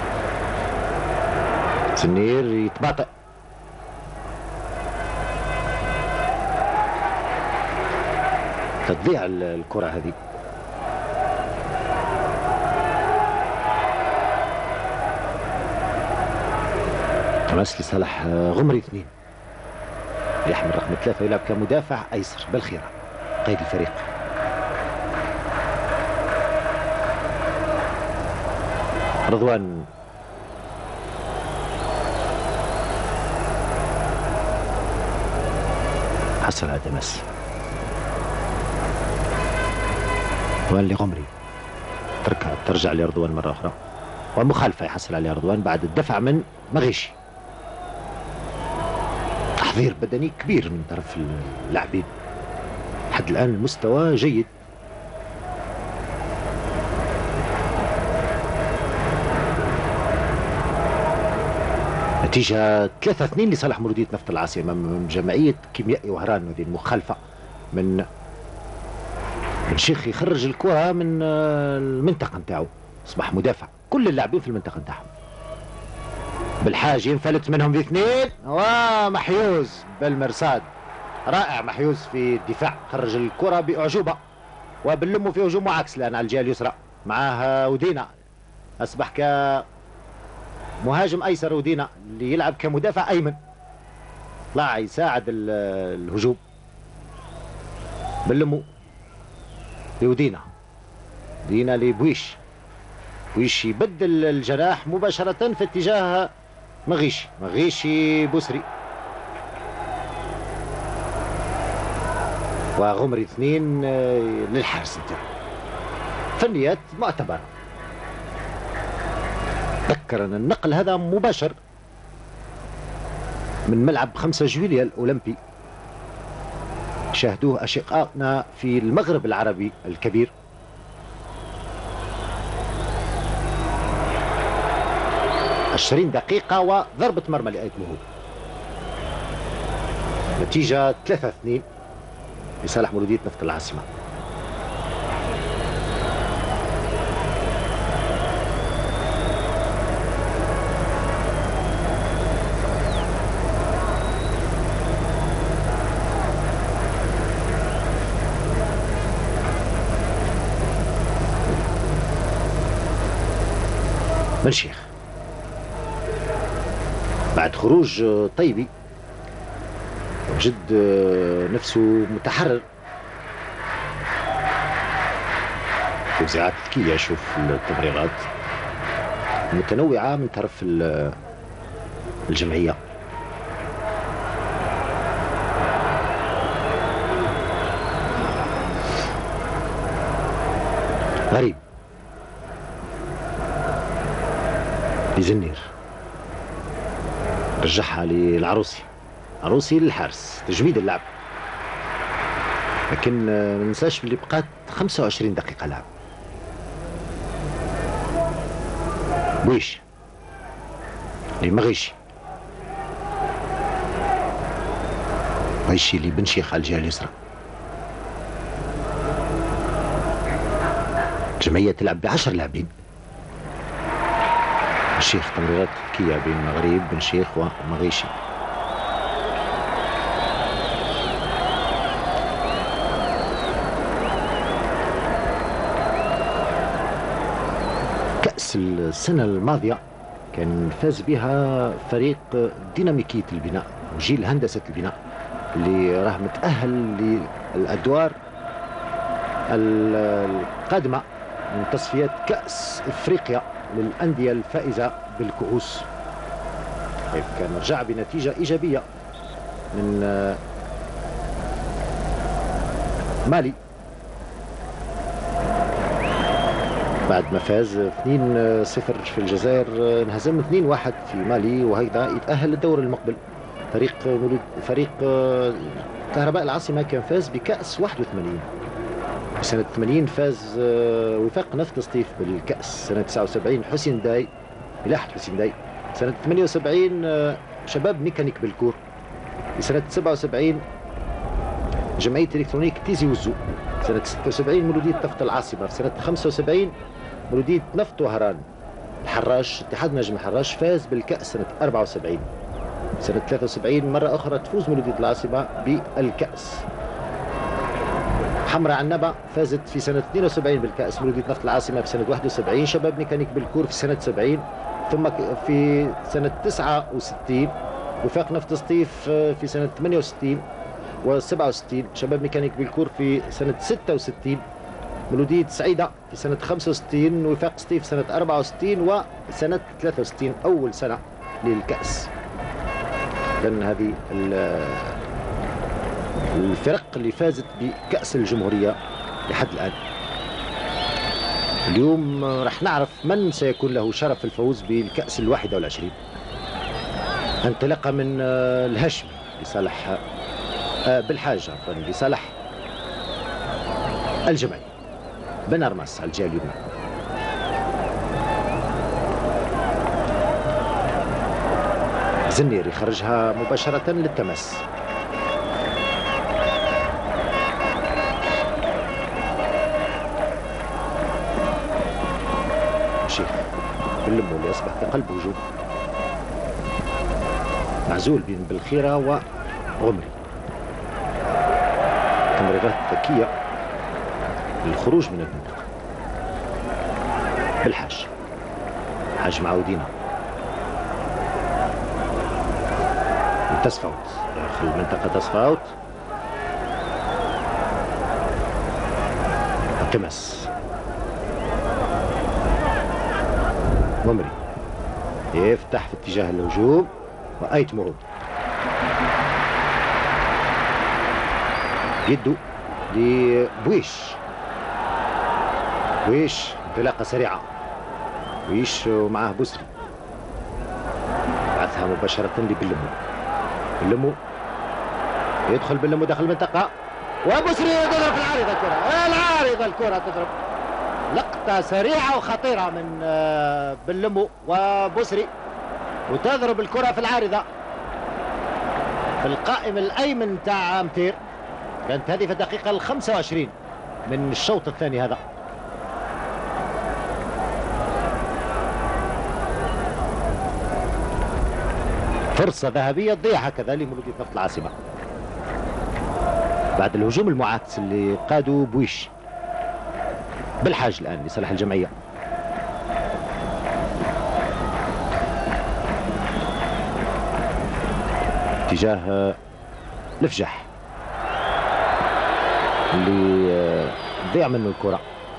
زنير يتباطئ تضيع الكرة هذه. تماس لصالح غمري اثنين، يحمل رقم ثلاثة ويلعب كمدافع أيسر بالخيرة قيد الفريق. رضوان حصل على تماس، رضوان لغمري، تركها ترجع لرضوان مرة أخرى، ومخالفة يحصل عليها رضوان بعد الدفع من مغيشي. تحضير بدني كبير من طرف اللاعبين، لحد الآن المستوى جيد. نتيجة ثلاثة اثنين لصالح مولودية نفط العاصمة من جمعية كيميائي وهران. هذه المخالفة من بن شيخ، يخرج الكرة من المنطقة نتاعو، أصبح مدافع. كل اللاعبين في المنطقة نتاعهم. بالحاج ينفلت منهم باثنين، ومحيوز بالمرصاد، رائع محيوز في الدفاع، خرج الكرة بأعجوبة. وبنلموا في هجوم معاكس الآن على الجهة اليسرى، معاه ودينا أصبح كمهاجم أيسر. ودينا اللي يلعب كمدافع أيمن، طلع يساعد الهجوم. بنلموا لودينا، دينا لبويش، بويش يبدل الجناح مباشرة في اتجاه مغيشي، مغيشي بوسري، وغمري اثنين للحارس نتاعو. فنيات معتبرة. ذكر أن النقل هذا مباشر من ملعب خمسة جويلية الأولمبي، شاهدوه أشقائنا في المغرب العربي الكبير. عشرين دقيقة وضربة مرمى لآية مهوب. نتيجة ثلاثة اثنين لصالح مولودية نفط العاصمة. بن شيخ بعد خروج طيبي وجد نفسه متحرر. توزيعات ذكية، شوف التمريرات متنوعة من طرف الجمعية. غريب لزنير، رجعها للعروسي، عروسي للحارس، تجويد اللعب. لكن ما ننساش باللي بقات خمسة وعشرين دقيقة لعب. بويش لمغيشي، مغيشي لبن شيخ على الجهة اليسرى. الجمعية تلعب بعشر لاعبين. الشيخ تمريرات ذكية بين مغرب بن شيخ ومغيشي. كأس السنة الماضية كان فاز بها فريق ديناميكية البناء وجيل هندسة البناء، اللي راه متأهل للأدوار القادمة من تصفيات كأس إفريقيا للأندية الفائزة بالكؤوس. طيب كان رجع بنتيجة إيجابية من مالي بعد ما فاز اثنين صفر في الجزائر، انهزم اثنين واحد في مالي، وهيدا يتأهل للدور المقبل. فريق مولود فريق كهرباء العاصمة كان فاز بكأس واحد وثمانين. سنة ثمانين فاز وفاق نفط سطيف بالكأس. سنة تسعة وسبعين حسين داي، ملاحة حسين داي. سنة ثمانية وسبعين شباب ميكانيك بالكور. سنة سبعة وسبعين جمعية إلكترونيك تيزي وزو. سنة ستة وسبعين مولودية نفط العاصمة. سنة خمسة وسبعين مولودية نفط وهران. الحراش اتحاد نجم الحراش فاز بالكأس سنة أربعة وسبعين. سنة ثلاثة وسبعين مرة أخرى تفوز مولودية العاصمة بالكأس. حمراء عنبة فازت في سنة اثنين وسبعين بالكأس، مولودية نفط العاصمة في سنة واحد وسبعين، شباب ميكانيك بالكور في سنة سبعين، ثم في سنة تسعة وستين وفاق نفط سطيف في سنة ثمانية وستين وسبعة وستين، شباب ميكانيك بالكور في سنة ستة وستين، مولودية سعيدة في سنة خمسة وستين، وفاق سطيف سنة أربعة وستين وسنة ثلاثة وستين أول سنة للكأس. لأن هذه الفرق اللي فازت بكأس الجمهورية لحد الآن. اليوم راح نعرف من سيكون له شرف الفوز بالكأس الواحدة والعشرين. انطلاقة من الهاشمي لصالح بالحاج عفوا لصالح الجمعي بن أرماس على الجهة اليمنى. زنير يخرجها مباشرة للتماس. شيخ باللمو اللي أصبح في قلب هجوم معزول بين بالخيرة وغمري. تمريرات ذكية للخروج من المنطقة. بالحاج حاج معودينا تصفاوت داخل المنطقة تصفاوت التماس. غمري يفتح في اتجاه الهجوم وآيت مرود يدو لبويش. بويش انطلاقة سريعة، بويش ومعه بوسري بعثها مباشرة لبلمو. بلمو يدخل بلمو داخل المنطقة وبوسري يضرب في العارضة. الكرة العارضة الكرة تضرب. لقطة سريعة وخطيرة من بلمو وبوسري وتضرب الكرة في العارضة في القائم الأيمن تاع أمتير. كانت هذه في الدقيقة الخمسة وعشرين من الشوط الثاني هذا. فرصة ذهبية تضيع هكذا لمولودية نفط العاصمة بعد الهجوم المعاكس اللي قادوا بويش. بالحاج الآن لصالح الجمعية. اتجاه الفجح اللي ضيع منه الكرة.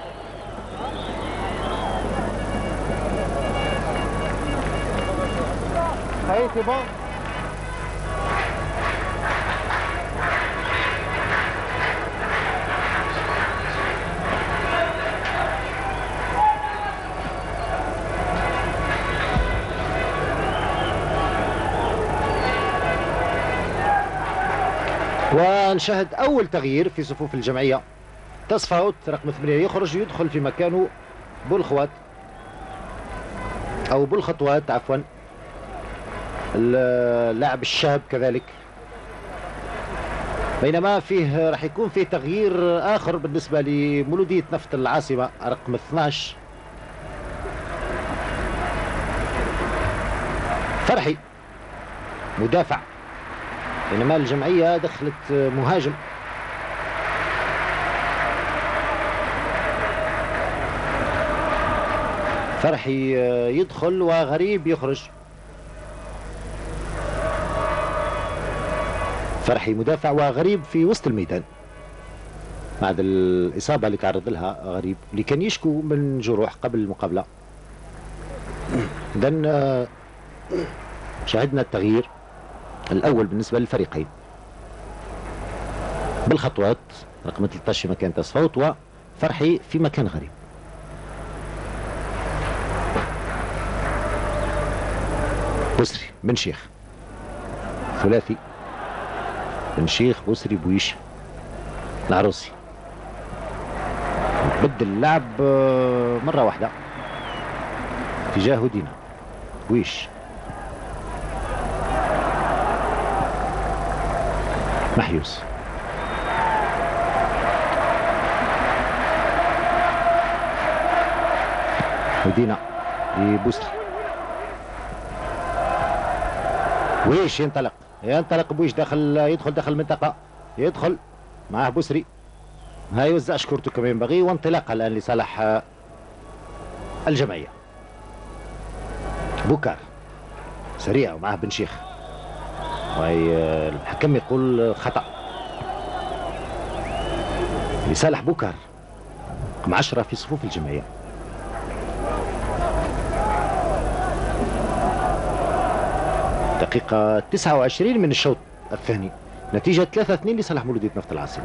هاي بون ونشاهد أول تغيير في صفوف الجمعية. تصفاوت رقم ثمانية يخرج يدخل في مكانه بولخوات أو بولخطوات عفوا اللاعب الشاب كذلك. بينما فيه راح يكون فيه تغيير آخر بالنسبة لمولودية نفط العاصمة رقم اثناعش فرحي مدافع، بينما الجمعية دخلت مهاجم. فرحي يدخل وغريب يخرج. فرحي مدافع وغريب في وسط الميدان بعد الإصابة اللي تعرض لها غريب اللي كان يشكو من جروح قبل المقابلة. إذن شاهدنا التغيير الأول بالنسبة للفريقين. بالخطوات رقم ثلاثة عشر في مكان تصفوت وفرحي في مكان غريب. بوسري بن شيخ ثلاثي بن شيخ بوسري بويش العروسي. بدل اللعب مرة واحدة اتجاه دينا بويش محيوس. ودينا لبوسري. بويش ينطلق ينطلق بويش داخل يدخل داخل المنطقة يدخل معه بوسري هاي يوزعش كورته كما ينبغي، وانطلاقه الان لصالح الجمعيه. بوكار سريع ومعه بن شيخ، وهي الحكم يقول خطأ لصالح بوكار رقم عشرة في صفوف الجمعية. دقيقة تسعة وعشرين من الشوط الثاني، نتيجة ثلاثة اثنين لصالح مولودية نفط العاصمة.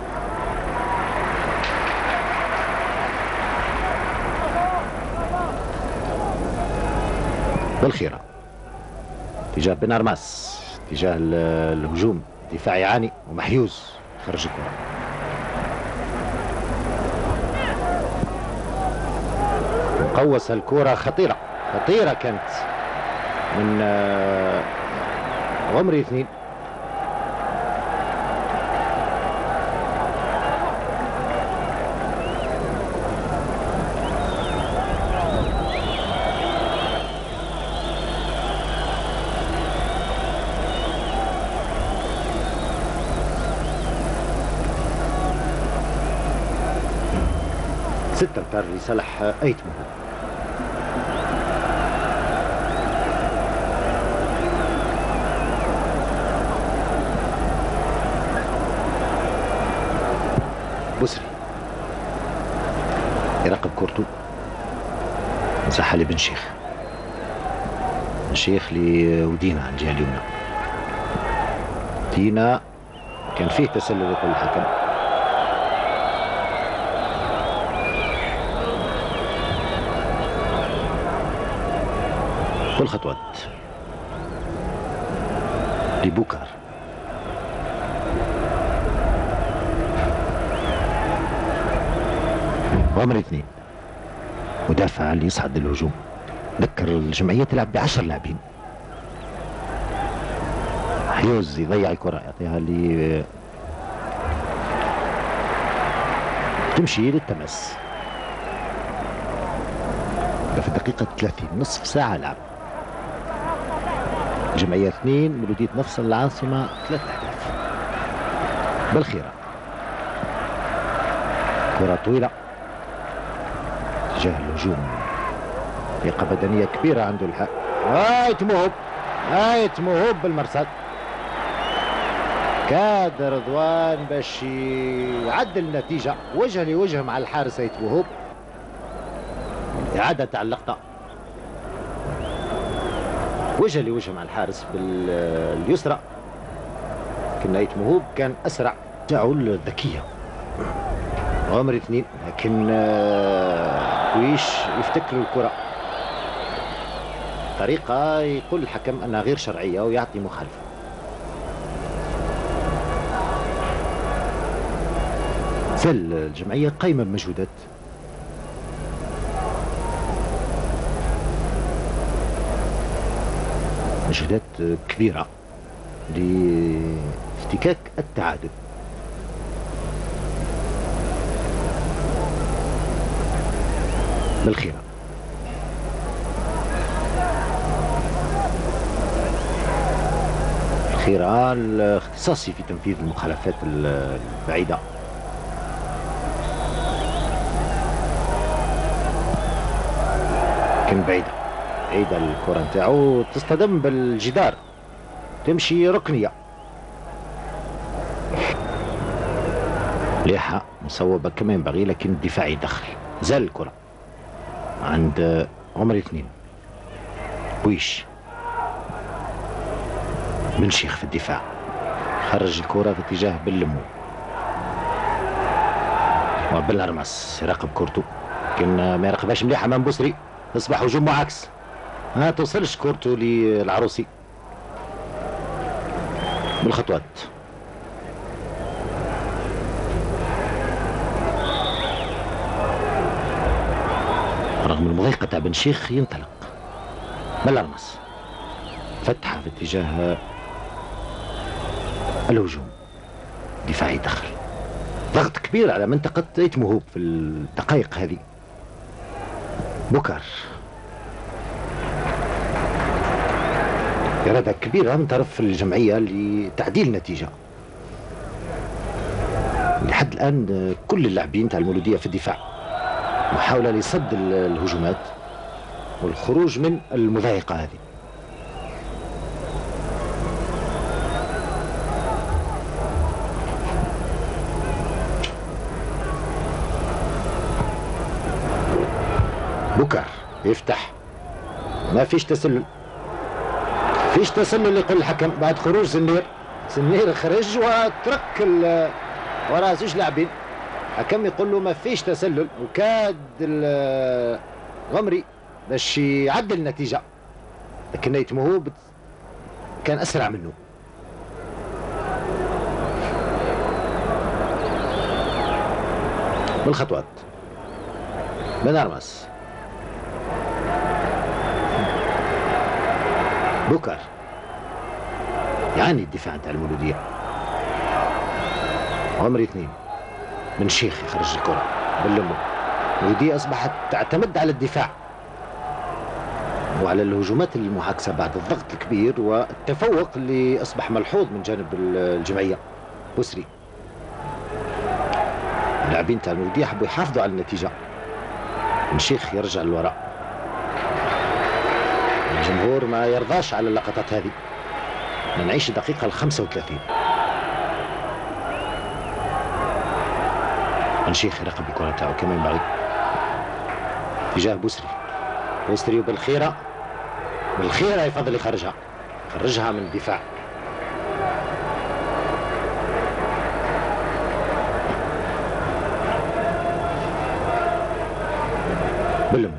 بالخيرة اتجاه بن أرماس، اتجاه الهجوم، دفاع يعاني ومحيوز خرج الكرة. مقوسة الكرة خطيرة خطيرة كانت من غمري اثنين. ستة امتار لصالح ايت مهو. بسري يراقب كورتو، مساحة لبن شيخ، بن شيخ لودينا على الجهة اليمنى. دينا كان فيه تسلل يقول الحكم. كل خطوات لبوكار، وامر اثنين، مدافع اللي يصعد للهجوم. ذكر الجمعية تلعب بعشر لاعبين. حيوز يضيع الكرة، يعطيها اللي تمشي للتمس. في الدقيقة ثلاثين، نصف ساعة لعب. جمعية اثنين، مولودية نفط العاصمة ثلاث أهداف. بالخيرة كرة طويلة تجاه الهجوم، ثقة بدنية كبيرة عنده الحق. آيت موهوب آيت موهوب بالمرصد، كاد رضوان باش يعدل النتيجة وجه لوجه مع الحارس آيت موهوب. إعادة تاع اللقطة وجه لوجه مع الحارس باليسرى، لكن آيت موهوب كان أسرع تاعو الذكية. عمر اثنين، لكن كويش يفتك له الكرة طريقة يقول الحكم أنها غير شرعية ويعطي مخالفة. زل الجمعية قايمة بمجهودات، مجهودات كبيرة لافتكاك التعادل. بالخيرة الخيرة الاختصاصي في تنفيذ المخالفات البعيدة. كان بعيدة بعيدة الكرة نتاعو، تصطدم بالجدار، تمشي ركنية. مليحة مصوبة كما ينبغي، لكن الدفاع يدخل. زال الكرة عند عمر اثنين، بويش بن شيخ في الدفاع، خرج الكرة في اتجاه باللمو، وبالارمس يراقب كورتو، لكن ما يراقبهاش مليحة امام بوسري. اصبح هجوم معاكس، ما توصلش كورتو للعروسي. بالخطوات رغم المضايقة تاع بن شيخ ينطلق بالارمس، فتحة في اتجاه الهجوم، دفاعي دخل، ضغط كبير على منطقة ايت موهوب في الدقائق هذه. بوكار إرادة كبيرة من طرف الجمعية لتعديل النتيجة، اللي لحد الآن كل اللاعبين تاع المولودية في الدفاع، محاولة لصد الهجمات والخروج من المضايقة هذه. بوكر يفتح، ما فيش تسلل، فيش تسلل يقول الحكم بعد خروج زنير. زنير خرج وترك وراء زوج لاعبين، الحكم يقول له ما فيش تسلل، وكاد غمري باش يعدل النتيجة، لكن نيت مهوب كان أسرع منه. بالخطوات بن أرماس، بوكر يعني الدفاع نتاع المولودية. عمري اثنين، من شيخ يخرج الكرة باللمو. المولودية أصبحت تعتمد على الدفاع وعلى الهجومات المعاكسة بعد الضغط الكبير والتفوق اللي أصبح ملحوظ من جانب الجمعية. بوسري، اللاعبين تاع المولودية حبوا يحافظوا على النتيجة. من شيخ يرجع للوراء، الجمهور ما يرضاش على اللقطات هذه. نعيش الدقيقة الخمسة وثلاثين. الشيخ يراقب الكرة تاعو كما ينبغي تجاه بوسري. بوسري بالخيرة، بالخيرة يفضل يخرجها، خرجها من الدفاع. بلم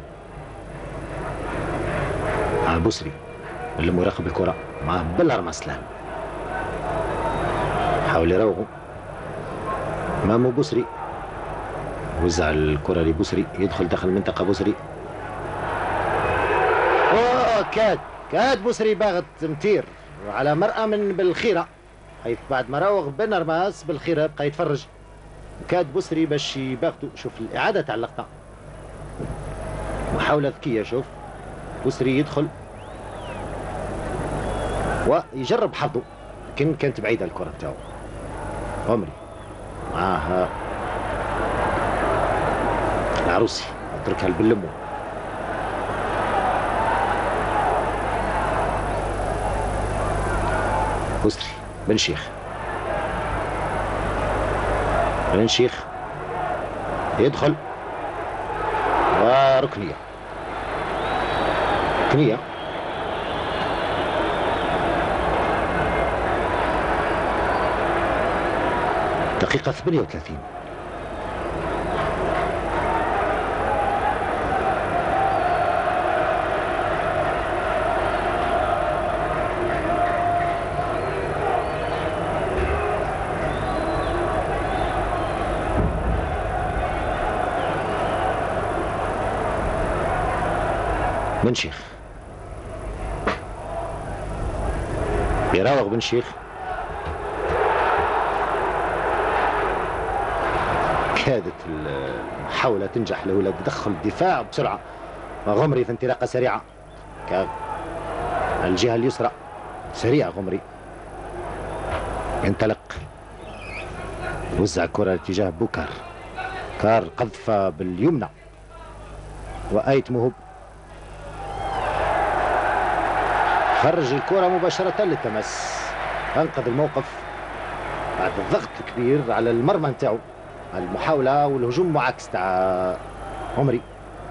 مع بوسري، بلم يراقب الكرة مع بالأرمسلان، حاول يراوغه امامه بوسري، وزع الكرة لبوسري، يدخل داخل المنطقة بوسري. اوه كاد كاد بوسري باغت متير وعلى مرأى من بالخيرة، حيث بعد ما راوغ بن أرماس بالخيرة بقى يتفرج. كاد بوسري باش يباغتو. شوف الإعادة تاع اللقطة، محاولة ذكية. شوف بوسري يدخل ويجرب حظه، لكن كانت بعيدة الكرة بتاعه. عمري معاها العروسي، اتركها لبلمو. بوسري، بن شيخ، بن شيخ يدخل وركنية، ركنية. دقيقة ثمانية وثلاثين. بن شيخ يراوغ، بن شيخ كادت المحاولة تنجح له لتدخل الدفاع بسرعة. غمري في انطلاقة سريعة الجهة اليسرى، سريع غمري، ينطلق، وزع الكرة اتجاه بوكار. كار قذفة باليمنى، وآيت مهوب خرج الكرة مباشرة للتماس، أنقذ الموقف بعد الضغط الكبير على المرمى نتاعو، على المحاولة والهجوم المعاكس تاع عمري.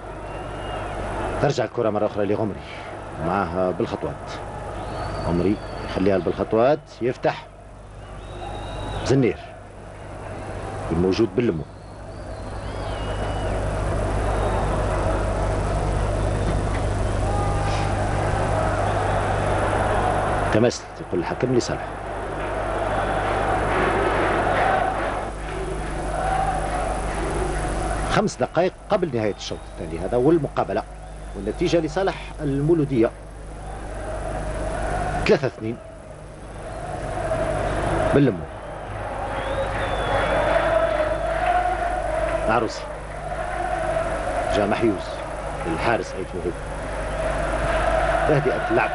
ترجع الكرة مرة أخرى لغمري معها بالخطوات. عمري يخليها بالخطوات، يفتح زنير الموجود باللمو. تمست، يقول الحكم لصالح. خمس دقائق قبل نهاية الشوط الثاني هذا والمقابلة، والنتيجة لصالح المولودية ثلاثة اثنين. باللمو عروسي جاء محيوز الحارس أيت مهوب، تهدئة اللعب،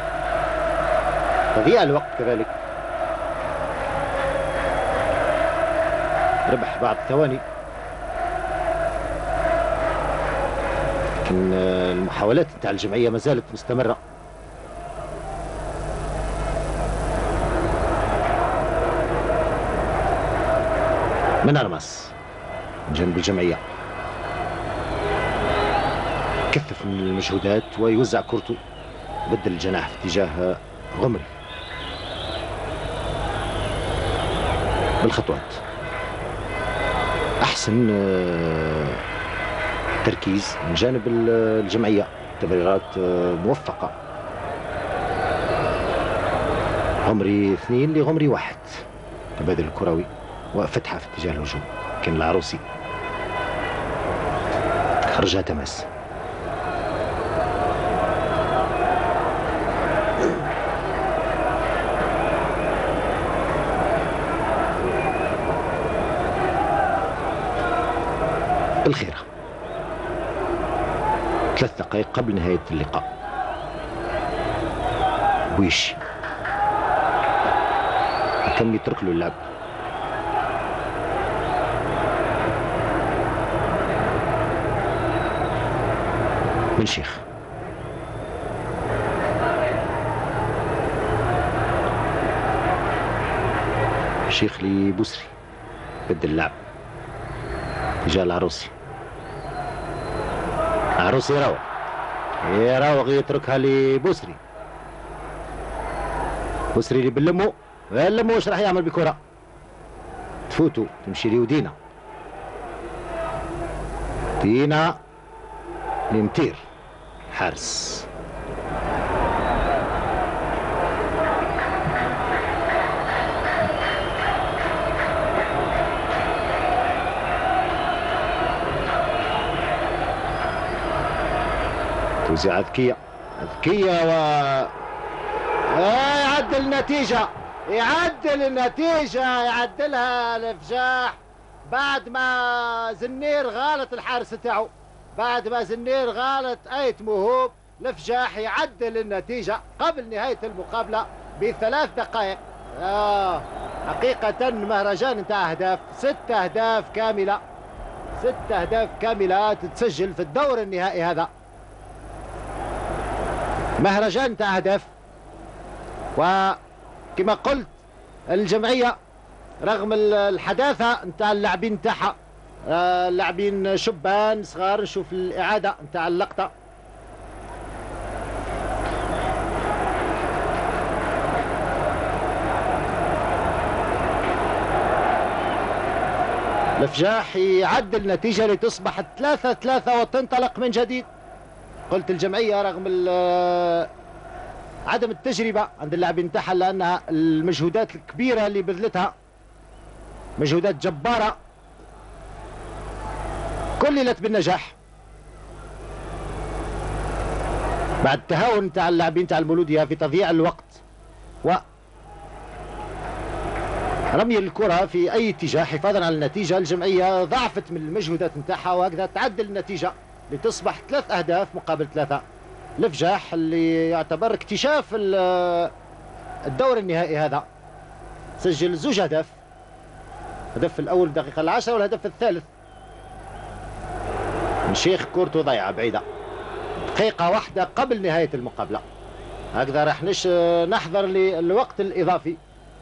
تضييع الوقت كذلك. ربح بعض الثواني، لكن المحاولات نتاع الجمعية ما زالت مستمرة. من أرماس من جانب الجمعية كثف من المجهودات ويوزع كرته، بدل الجناح في اتجاه غمري بالخطوات. أحسن تركيز من جانب الجمعية، تمريرات موفقة. غمري اثنين لغمري واحد، تبادل الكروي وفتحة في اتجاه الهجوم. كان العروسي خرجها تماس. بالخيرة ثلاث دقائق قبل نهاية اللقاء. بويشي كم يترك له اللعب. من شيخ شيخ لبوسري، بدل اللعب جاء العروسي. عروسي يراوغ يراوغ يتركها لبوسري. بوسري اللي باللمو، اللمو واش راح يعمل بكرة؟ تفوتو تمشي لودينا. دينا لمتير حارس. توزيعة ذكية ذكية و يعدل النتيجة، يعدل النتيجة يعدلها الفجاح بعد ما زنير غالط الحارس تاعو، بعد ما زنير غالط ايت موهوب. الفجاح يعدل النتيجة قبل نهاية المقابلة بثلاث دقائق. آه حقيقة مهرجان نتاع أهداف، ست أهداف كاملة، ست أهداف كاملة تتسجل في الدور النهائي هذا. مهرجان نتاع أهداف. وكما قلت الجمعية رغم الحداثة نتاع اللاعبين نتاعها، اللاعبين شبان صغار. نشوف الإعادة نتاع اللقطة. الفجاح يعدل النتيجة لتصبح ثلاثة ثلاثة وتنطلق من جديد. قلت الجمعية رغم عدم التجربة عند اللاعبين نتاعها، لأنها المجهودات الكبيرة اللي بذلتها مجهودات جبارة كللت بالنجاح بعد التهاون نتاع اللاعبين نتاع المولودية في تضييع الوقت ورمي الكرة في أي اتجاه حفاظا على النتيجة. الجمعية ضعفت من المجهودات نتاعها وهكذا تعدل النتيجة لتصبح ثلاث أهداف مقابل ثلاثة. الفجاح اللي يعتبر اكتشاف الدور النهائي هذا سجل زوج أهداف، الهدف الأول الدقيقة العاشرة والهدف الثالث من شيخ كورته ضيعة بعيدة دقيقة واحدة قبل نهاية المقابلة. هكذا راح نش نحضر للوقت الإضافي.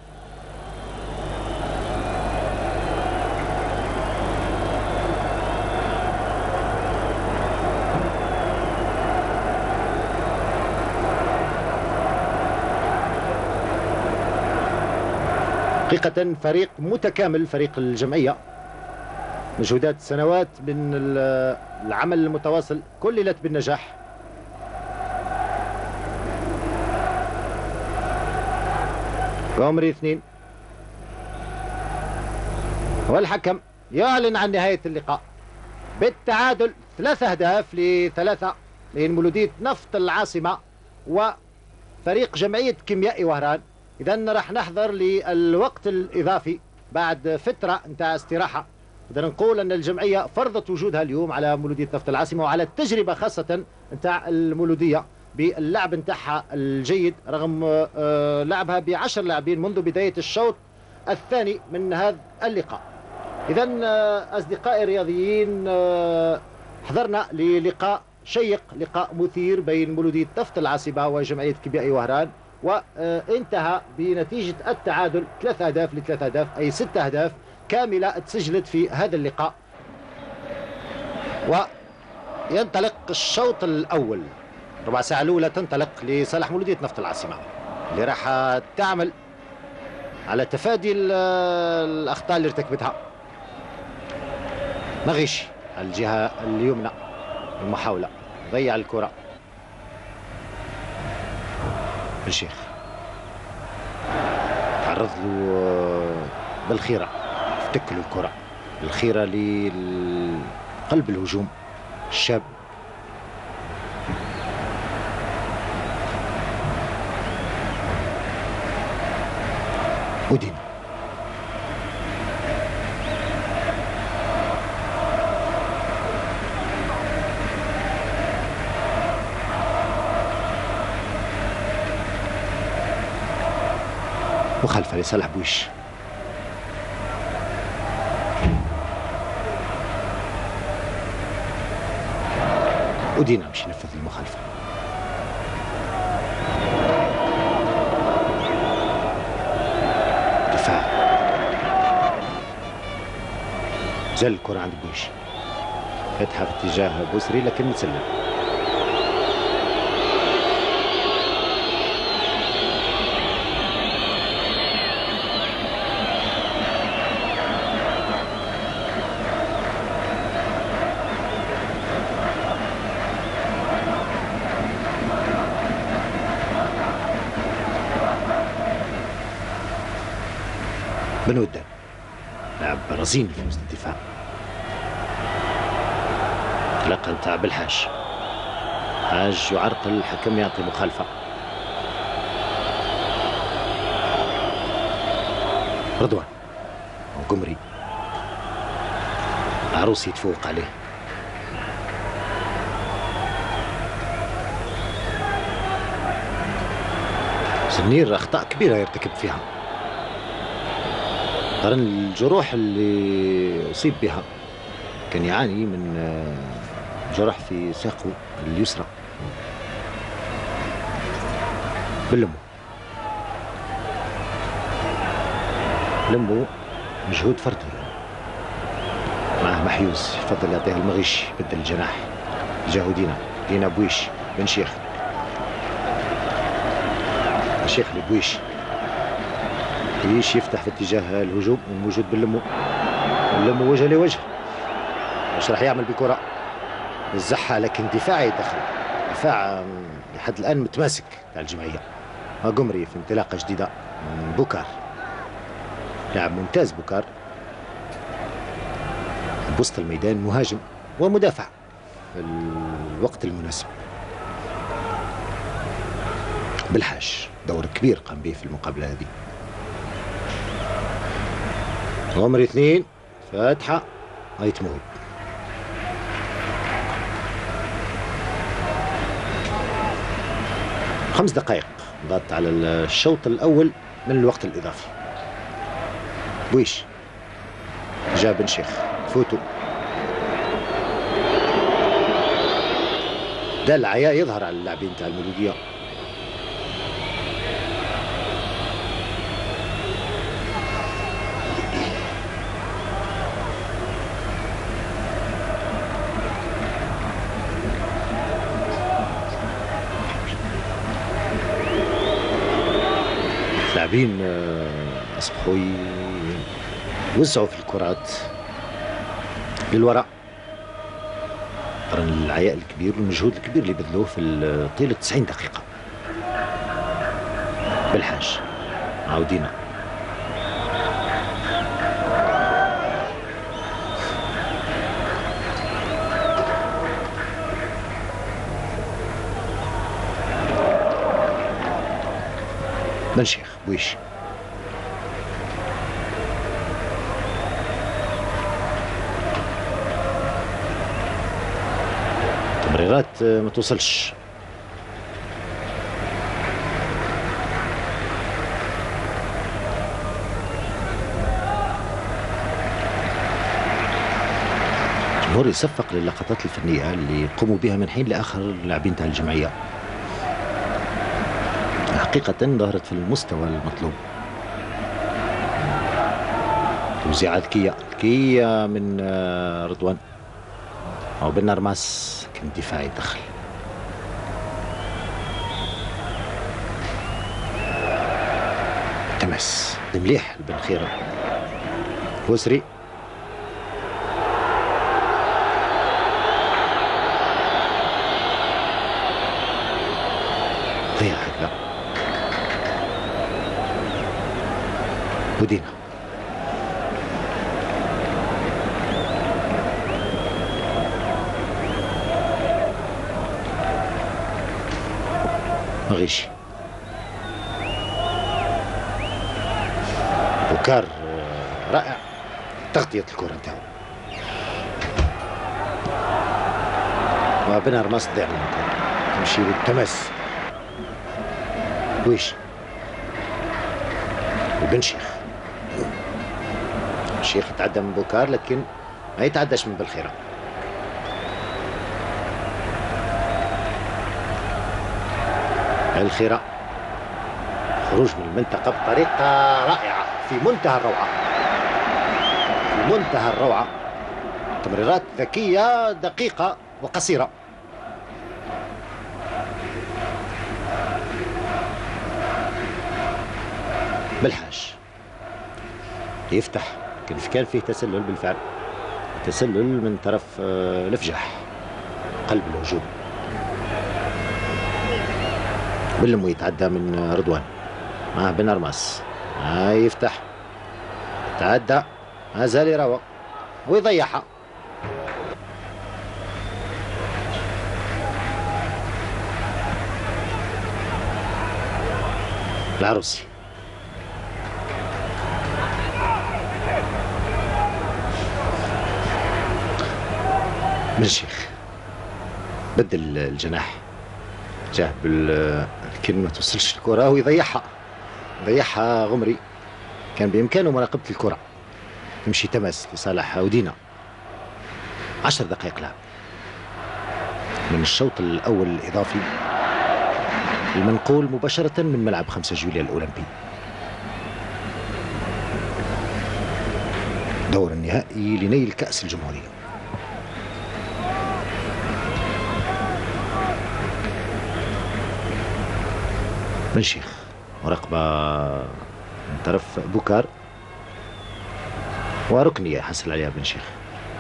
حقيقة فريق متكامل، فريق الجمعية، مجهودات سنوات من العمل المتواصل كللت بالنجاح. غامري اثنين والحكم يعلن عن نهاية اللقاء بالتعادل ثلاث أهداف لثلاثة بين مولودية نفط العاصمة وفريق جمعية كيميائي وهران. إذا راح نحضر للوقت الإضافي بعد فترة نتاع استراحة. إذا نقول أن الجمعية فرضت وجودها اليوم على مولودية نفط العاصمة وعلى التجربة خاصة نتاع المولودية باللعب نتاعها الجيد رغم لعبها بعشر لاعبين منذ بداية الشوط الثاني من هذا اللقاء. إذا أصدقائي الرياضيين، حضرنا للقاء شيق، لقاء مثير بين مولودية نفط العاصمة وجمعية كيميائي وهران، وانتهى بنتيجة التعادل ثلاث أهداف لثلاث أهداف، أي ست أهداف كاملة تسجلت في هذا اللقاء. وينطلق الشوط الأول، ربع ساعة الأولى تنطلق لصالح مولودية نفط العاصمة اللي راح تعمل على تفادي الأخطاء اللي ارتكبتها. مغيشي على الجهة اليمنى، المحاولة ضيع الكرة. بن شيخ تعرض له بالخيرة، افتك له الكرة الخيرة لقلب الهجوم الشاب. ودينا مخالفة لصالح بويش. ودينا مش ينفذ المخالفة. دفاع، زل الكرة عند بويش، فتحة في اتجاه بوسري لكن متسلم. بن ودان لاعب رزين في وسط الدفاع. انطلاقه نتاع بالحاج، حاج يعرقل، الحكم يعطي مخالفة. رضوان وقمري، عروسي يتفوق عليه. سنير أخطاء كبيرة يرتكب فيها، قرن الجروح اللي أصيب بها، كان يعاني من جرح في ساقه اليسرى. باللمو لمو مجهود فردي، معه محيوز يفضل يعطيه المغيش بدل الجناح. جاهو دينا دينا بويش بن شيخ، بن شيخ لبويش، بويش يفتح في اتجاه الهجوم الموجود باللمو. اللمو وجه لوجه، واش راح يعمل بكرة؟ الزحة لكن دفاعي دخل، دفاع لحد الآن متماسك تاع الجمعية. قمري في انطلاقة جديدة من بوكار، لاعب ممتاز بوكار، بوسط الميدان مهاجم ومدافع في الوقت المناسب. بالحاج دور كبير قام به في المقابلة هذه. عمر اثنين، فاتحة ايت موهب. خمس دقائق ضغط على الشوط الأول من الوقت الإضافي. بويش جاب بن شيخ، فوتو ده العياء يظهر على اللاعبين تاع المولودية. اللاعبين أصبحوا يوزعوا في الكرات للوراء، قرن العياء الكبير والمجهود الكبير اللي بذلوه في طيلة تسعين دقيقة. بالحاج عاودينا بن شيخ بويش، تمريرات ما توصلش. الجمهور يصفق للقطات الفنية اللي يقوموا بها من حين لآخر اللاعبين تاع الجمعية. حقيقة ظهرت في المستوى المطلوب. توزيعة ذكية ذكية من رضوان أو بن نرماس، كان دفاعي دخل. تمس مليح بن خيرة. وسري ضيع هكذا. ودينا مغيشي. بوكار رائع تغطية الكرة نتاعو، وبن نرماس ضيع من الكرة تمشي للتماس. ويش وبن شيخ. الشيخ يتعدى من بوكار لكن ما يتعداش من بالخيرة. الخيرة خروج من المنطقة بطريقة رائعة في منتهى الروعة، في منتهى الروعة. تمريرات ذكية دقيقة وقصيرة. بالحاج يفتح، كان فيه تسلل بالفعل، تسلل من طرف الفجاح قلب الهجوم. بلم يتعدى من رضوان مع بن نرماس. آه يفتح تعدى، ما زال يروى ويضيعها. العروسي بن شيخ بدل الجناح، جاه لكن ما توصلش الكرة ويضيعها. ضيعها غمري، كان بإمكانه مراقبة الكرة. تمشي تماس لصالح ودينا. عشر دقائق لعب من الشوط الأول الإضافي المنقول مباشرة من ملعب خمسة جويلية الأولمبي. دور النهائي لنيل كأس الجمهورية. بن شيخ مراقبة من طرف بوكار، وركنية حصل عليها بن شيخ.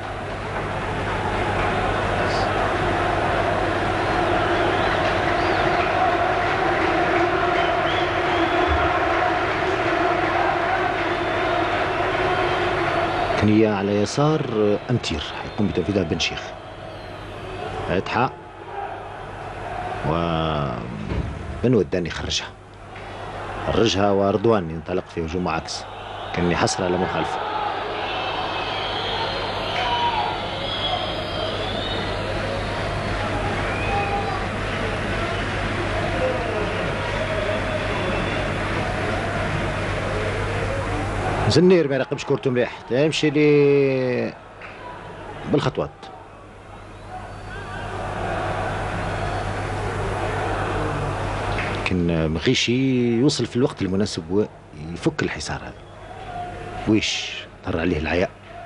ركنية على يسار أمتير حيقوم بتنفيذها بن شيخ. فتحة و بن ودان يخرجها، خرجها ورضوان ينطلق في هجوم عكس، كان يحصل على مخالفة. زنير ما يراقبش كورته مليح، تمشي لي بالخطوات. لكن مغيشي يوصل في الوقت المناسب ويفك الحصار هذا. ويش طر عليه العياء.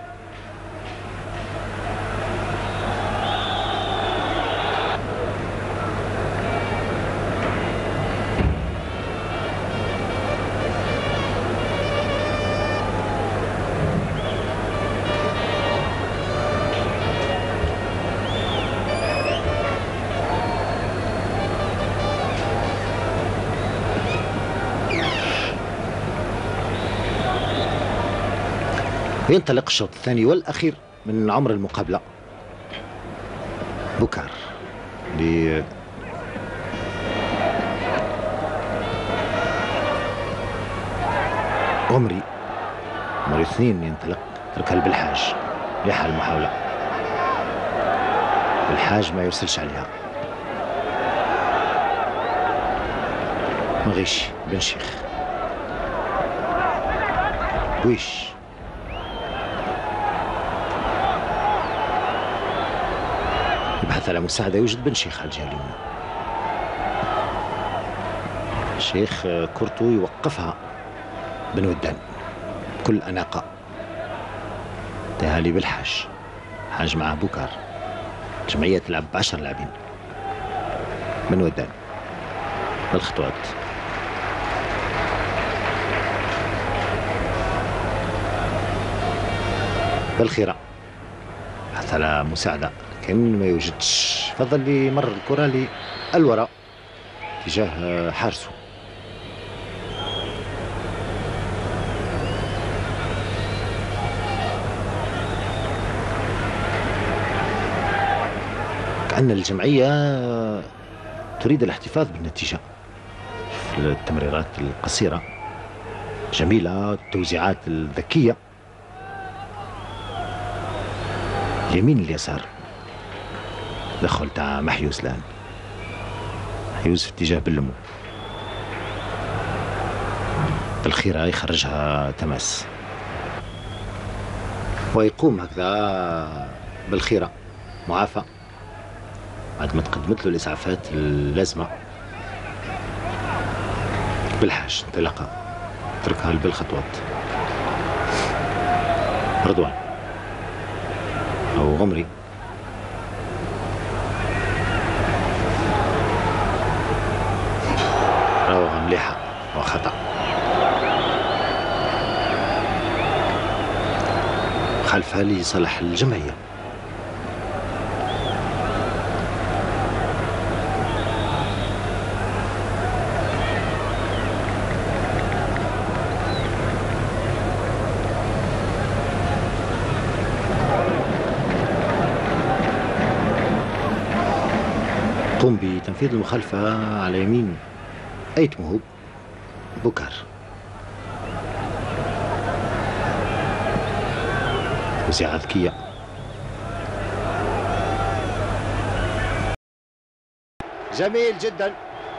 ينطلق الشوط الثاني والأخير من عمر المقابلة. بوكار ل عمري عمري اثنين ينطلق، تركها بالحاج ليحها المحاولة. بالحاج ما يرسلش عليها. مغيشي بن شيخ. ويش يبحث على مساعدة، يوجد بن شيخ على الجهة اليمنى. شيخ كورتو يوقفها بن ودان بكل أناقة. تهالي بالحاج، حاج معه بوكار. الجمعية تلعب بعشر لاعبين. بن ودان بالخطوات، بالخيرة بحث على مساعدة لكن ما يوجدش. فضل لي مر الكرة للوراء تجاه حارسه. كأن الجمعية تريد الاحتفاظ بالنتيجة في التمريرات القصيرة جميلة، التوزيعات الذكية اليمين اليسار. دخل تاع محيوس الآن، محيوس في اتجاه بلمو. بالخيرة يخرجها تماس ويقوم هكذا بالخيرة معافى بعد ما تقدمت له الإسعافات اللازمة. بالحاج انطلاقة تركها بالخطوات. رضوان أو غمري راوغة مليحة وخطأ. خلفها لصالح الجمعية. قم بتنفيذ المخالفة على يمين أيت مهوب بوكار. توزيعة ذكية. جميل جدا،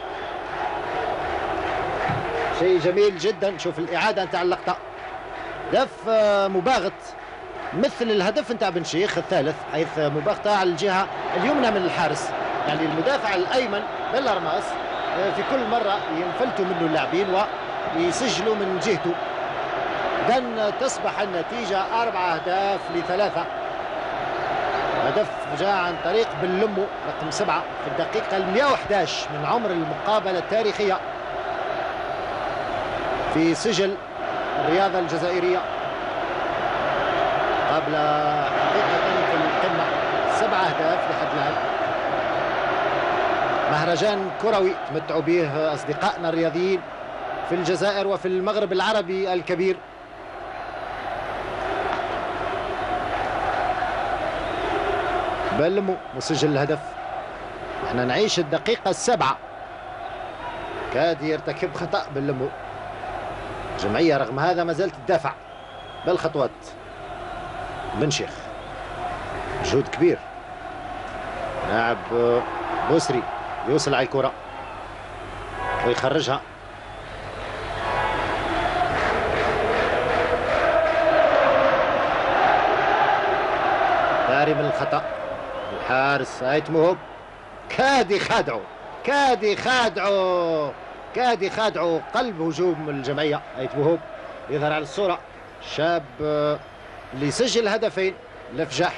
شيء جميل جدا. شوف الإعادة نتاع اللقطة، هدف مباغت مثل الهدف نتاع بن شيخ الثالث، حيث مباغتة على الجهة اليمنى من الحارس، يعني المدافع الأيمن بالأرماس في كل مرة ينفلتوا منه اللاعبين ويسجلوا من جهته. إذن تصبح النتيجة أربعة أهداف لثلاثة. هدف جاء عن طريق بلمو رقم سبعة في الدقيقة المئة وأحد عشر من عمر المقابلة التاريخية في سجل الرياضة الجزائرية. قبل حقيقة في القمة سبعة أهداف لحد الآن. مهرجان كروي تمتعوا به أصدقائنا الرياضيين في الجزائر وفي المغرب العربي الكبير. بلمو مسجل الهدف. احنا نعيش الدقيقة السابعة. كاد يرتكب خطأ بلمو. الجمعية رغم هذا ما زالت تدافع بالخطوات. بن شيخ مجهود كبير. لاعب بوسري يوصل على الكرة ويخرجها. داري من الخطأ. الحارس آيت مهوب كاد يخادعه كاد يخادعه كاد يخادعه قلب هجوم الجمعية. آيت مهوب يظهر على الصورة شاب اللي سجل هدفين لفجاح.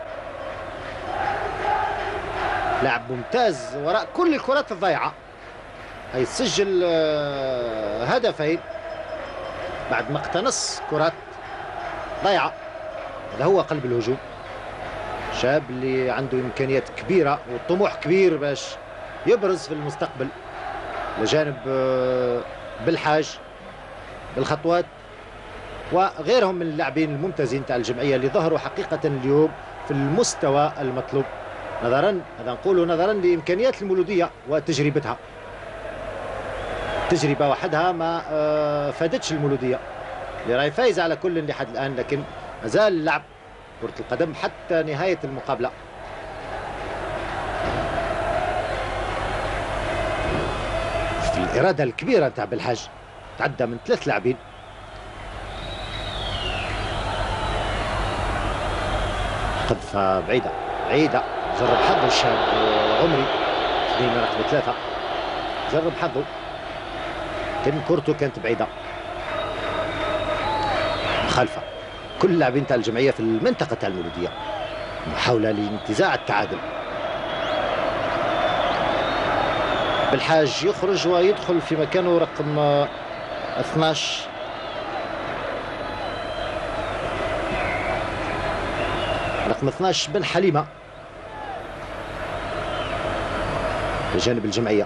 لاعب ممتاز وراء كل الكرات الضيعة. هي سجل هدفين بعد ما اقتنص كرات ضيعة. هذا هو قلب الهجوم. شاب اللي عنده إمكانيات كبيرة وطموح كبير باش يبرز في المستقبل لجانب بالحاج بالخطوات وغيرهم من اللاعبين الممتازين تاع الجمعية اللي ظهروا حقيقة اليوم في المستوى المطلوب، نظرا هذا نقوله نظرا لإمكانيات المولودية وتجربتها. تجربة وحدها ما فادتش المولودية اللي راهي فايزة على كل لحد الآن، لكن مازال اللعب كرة القدم حتى نهاية المقابلة. في الإرادة الكبيرة تاع بالحاج تعدى من ثلاث لاعبين. قذفة بعيدة بعيدة جرب حظه الشاب عمري اثنين رقم ثلاثة، جرب حظه لكن كورته كانت بعيدة. مخالفة كل لاعبين تاع الجمعية في المنطقة تاع المولودية، محاولة لانتزاع التعادل. بالحاج يخرج ويدخل في مكانه رقم اثناش. رقم اثناش بن حليمة بجانب الجمعية.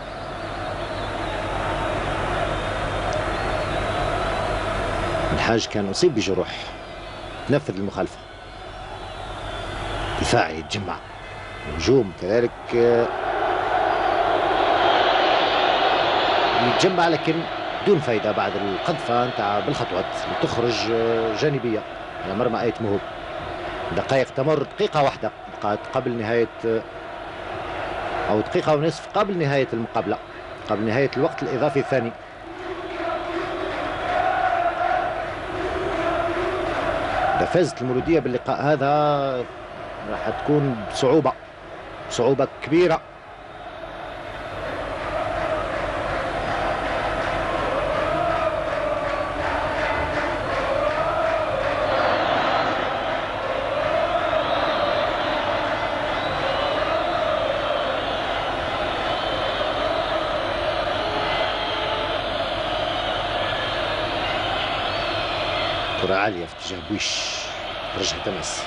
الحاج كان أصيب بجروح، نفذ المخالفة. دفاعي يتجمع، الهجوم كذلك يتجمع لكن بدون فايدة بعد القذفة نتاع بالخطوات اللي تخرج جانبية على مرمى آية مهوب. دقائق تمر، دقيقة واحدة بقات قبل نهاية أو دقيقة ونصف قبل نهاية المقابلة، قبل نهاية الوقت الإضافي الثاني. إذا فازت المولودية باللقاء هذا راح تكون بصعوبة صعوبة كبيرة. كرة عالية في اتجاه بويش، رجع تمس.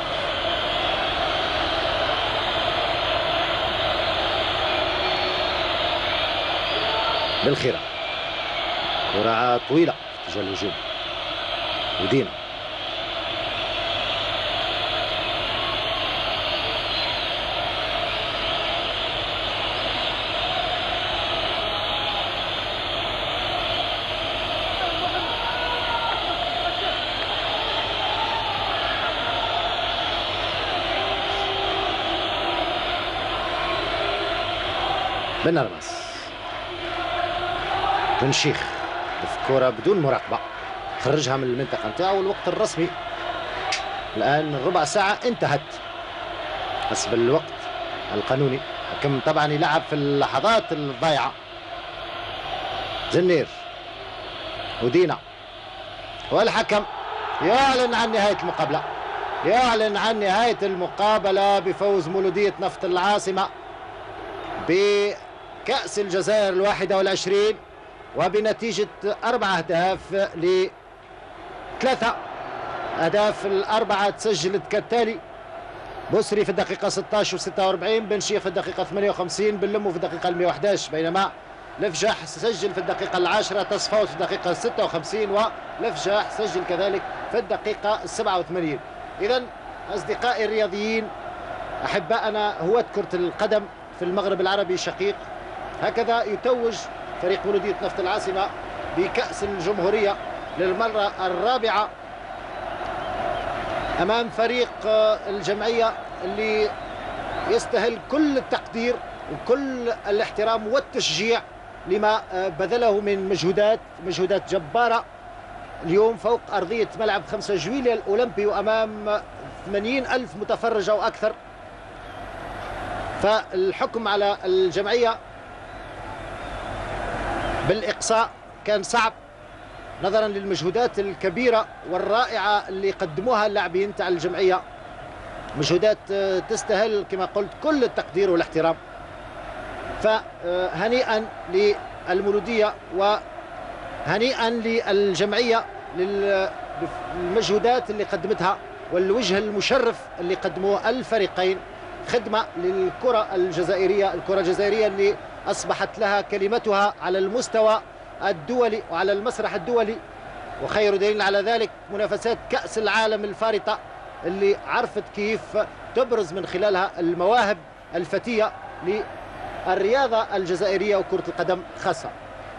بالخيرة كرة طويلة في اتجاه الهجوم، ودينا بن رماس بن شيخ الكرة بدون مراقبة، خرجها من المنطقة نتاعو. الوقت الرسمي الآن الربع ساعة انتهت حسب الوقت القانوني. الحكم طبعا يلعب في اللحظات الضايعة. زنير ودينا، والحكم يعلن عن نهاية المقابلة، يعلن عن نهاية المقابلة بفوز مولودية نفط العاصمة بكأس الجزائر الواحدة والعشرين وبنتيجة أربع أهداف لثلاثة. أهداف الأربعة تسجلت كالتالي: بوسري في الدقيقة ستة عشر وستة وأربعين، بن شيخ في الدقيقة ثمانية وخمسين، بن لمو في الدقيقة مئة وأحد عشر، بينما لفجاح سجل في الدقيقة العاشرة، تصفوت في الدقيقة ستة وخمسين، ولفجاح سجل كذلك في الدقيقة سبعة وثمانين. إذن أصدقائي الرياضيين أحبائنا هواة كرة القدم في المغرب العربي الشقيق، هكذا يتوج فريق مولودية نفط العاصمة بكأس الجمهورية للمرة الرابعة أمام فريق الجمعية اللي يستاهل كل التقدير وكل الاحترام والتشجيع لما بذله من مجهودات مجهودات جبارة اليوم فوق أرضية ملعب خمسة جويلية الأولمبي وأمام ثمانين ألف متفرج أو أكثر. فالحكم على الجمعية بالإقصاء كان صعب نظرا للمجهودات الكبيرة والرائعة اللي قدموها اللاعبين تاع الجمعية، مجهودات تستاهل كما قلت كل التقدير والاحترام. فهنيئا للمولودية وهنيئا للجمعية للمجهودات اللي قدمتها والوجه المشرف اللي قدموه الفريقين، خدمة للكرة الجزائرية، الكرة الجزائرية اللي أصبحت لها كلمتها على المستوى الدولي وعلى المسرح الدولي، وخير دليل على ذلك منافسات كأس العالم الفارطة اللي عرفت كيف تبرز من خلالها المواهب الفتية للرياضة الجزائرية وكرة القدم خاصة.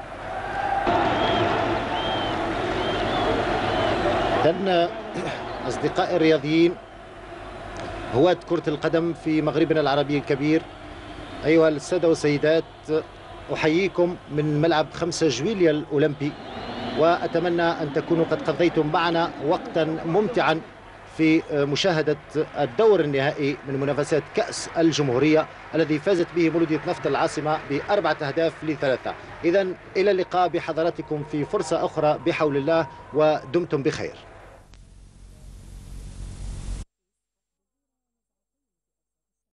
إذن أصدقائي الرياضيين هواة كرة القدم في مغربنا العربي الكبير، أيها السادة والسيدات، أحييكم من ملعب خمسة جويلية الأولمبي، وأتمنى أن تكونوا قد قضيتم معنا وقتا ممتعا في مشاهدة الدور النهائي من منافسات كأس الجمهورية الذي فازت به مولودية نفط العاصمة بأربعة أهداف لثلاثة. إذن إلى اللقاء بحضراتكم في فرصة أخرى بحول الله، ودمتم بخير.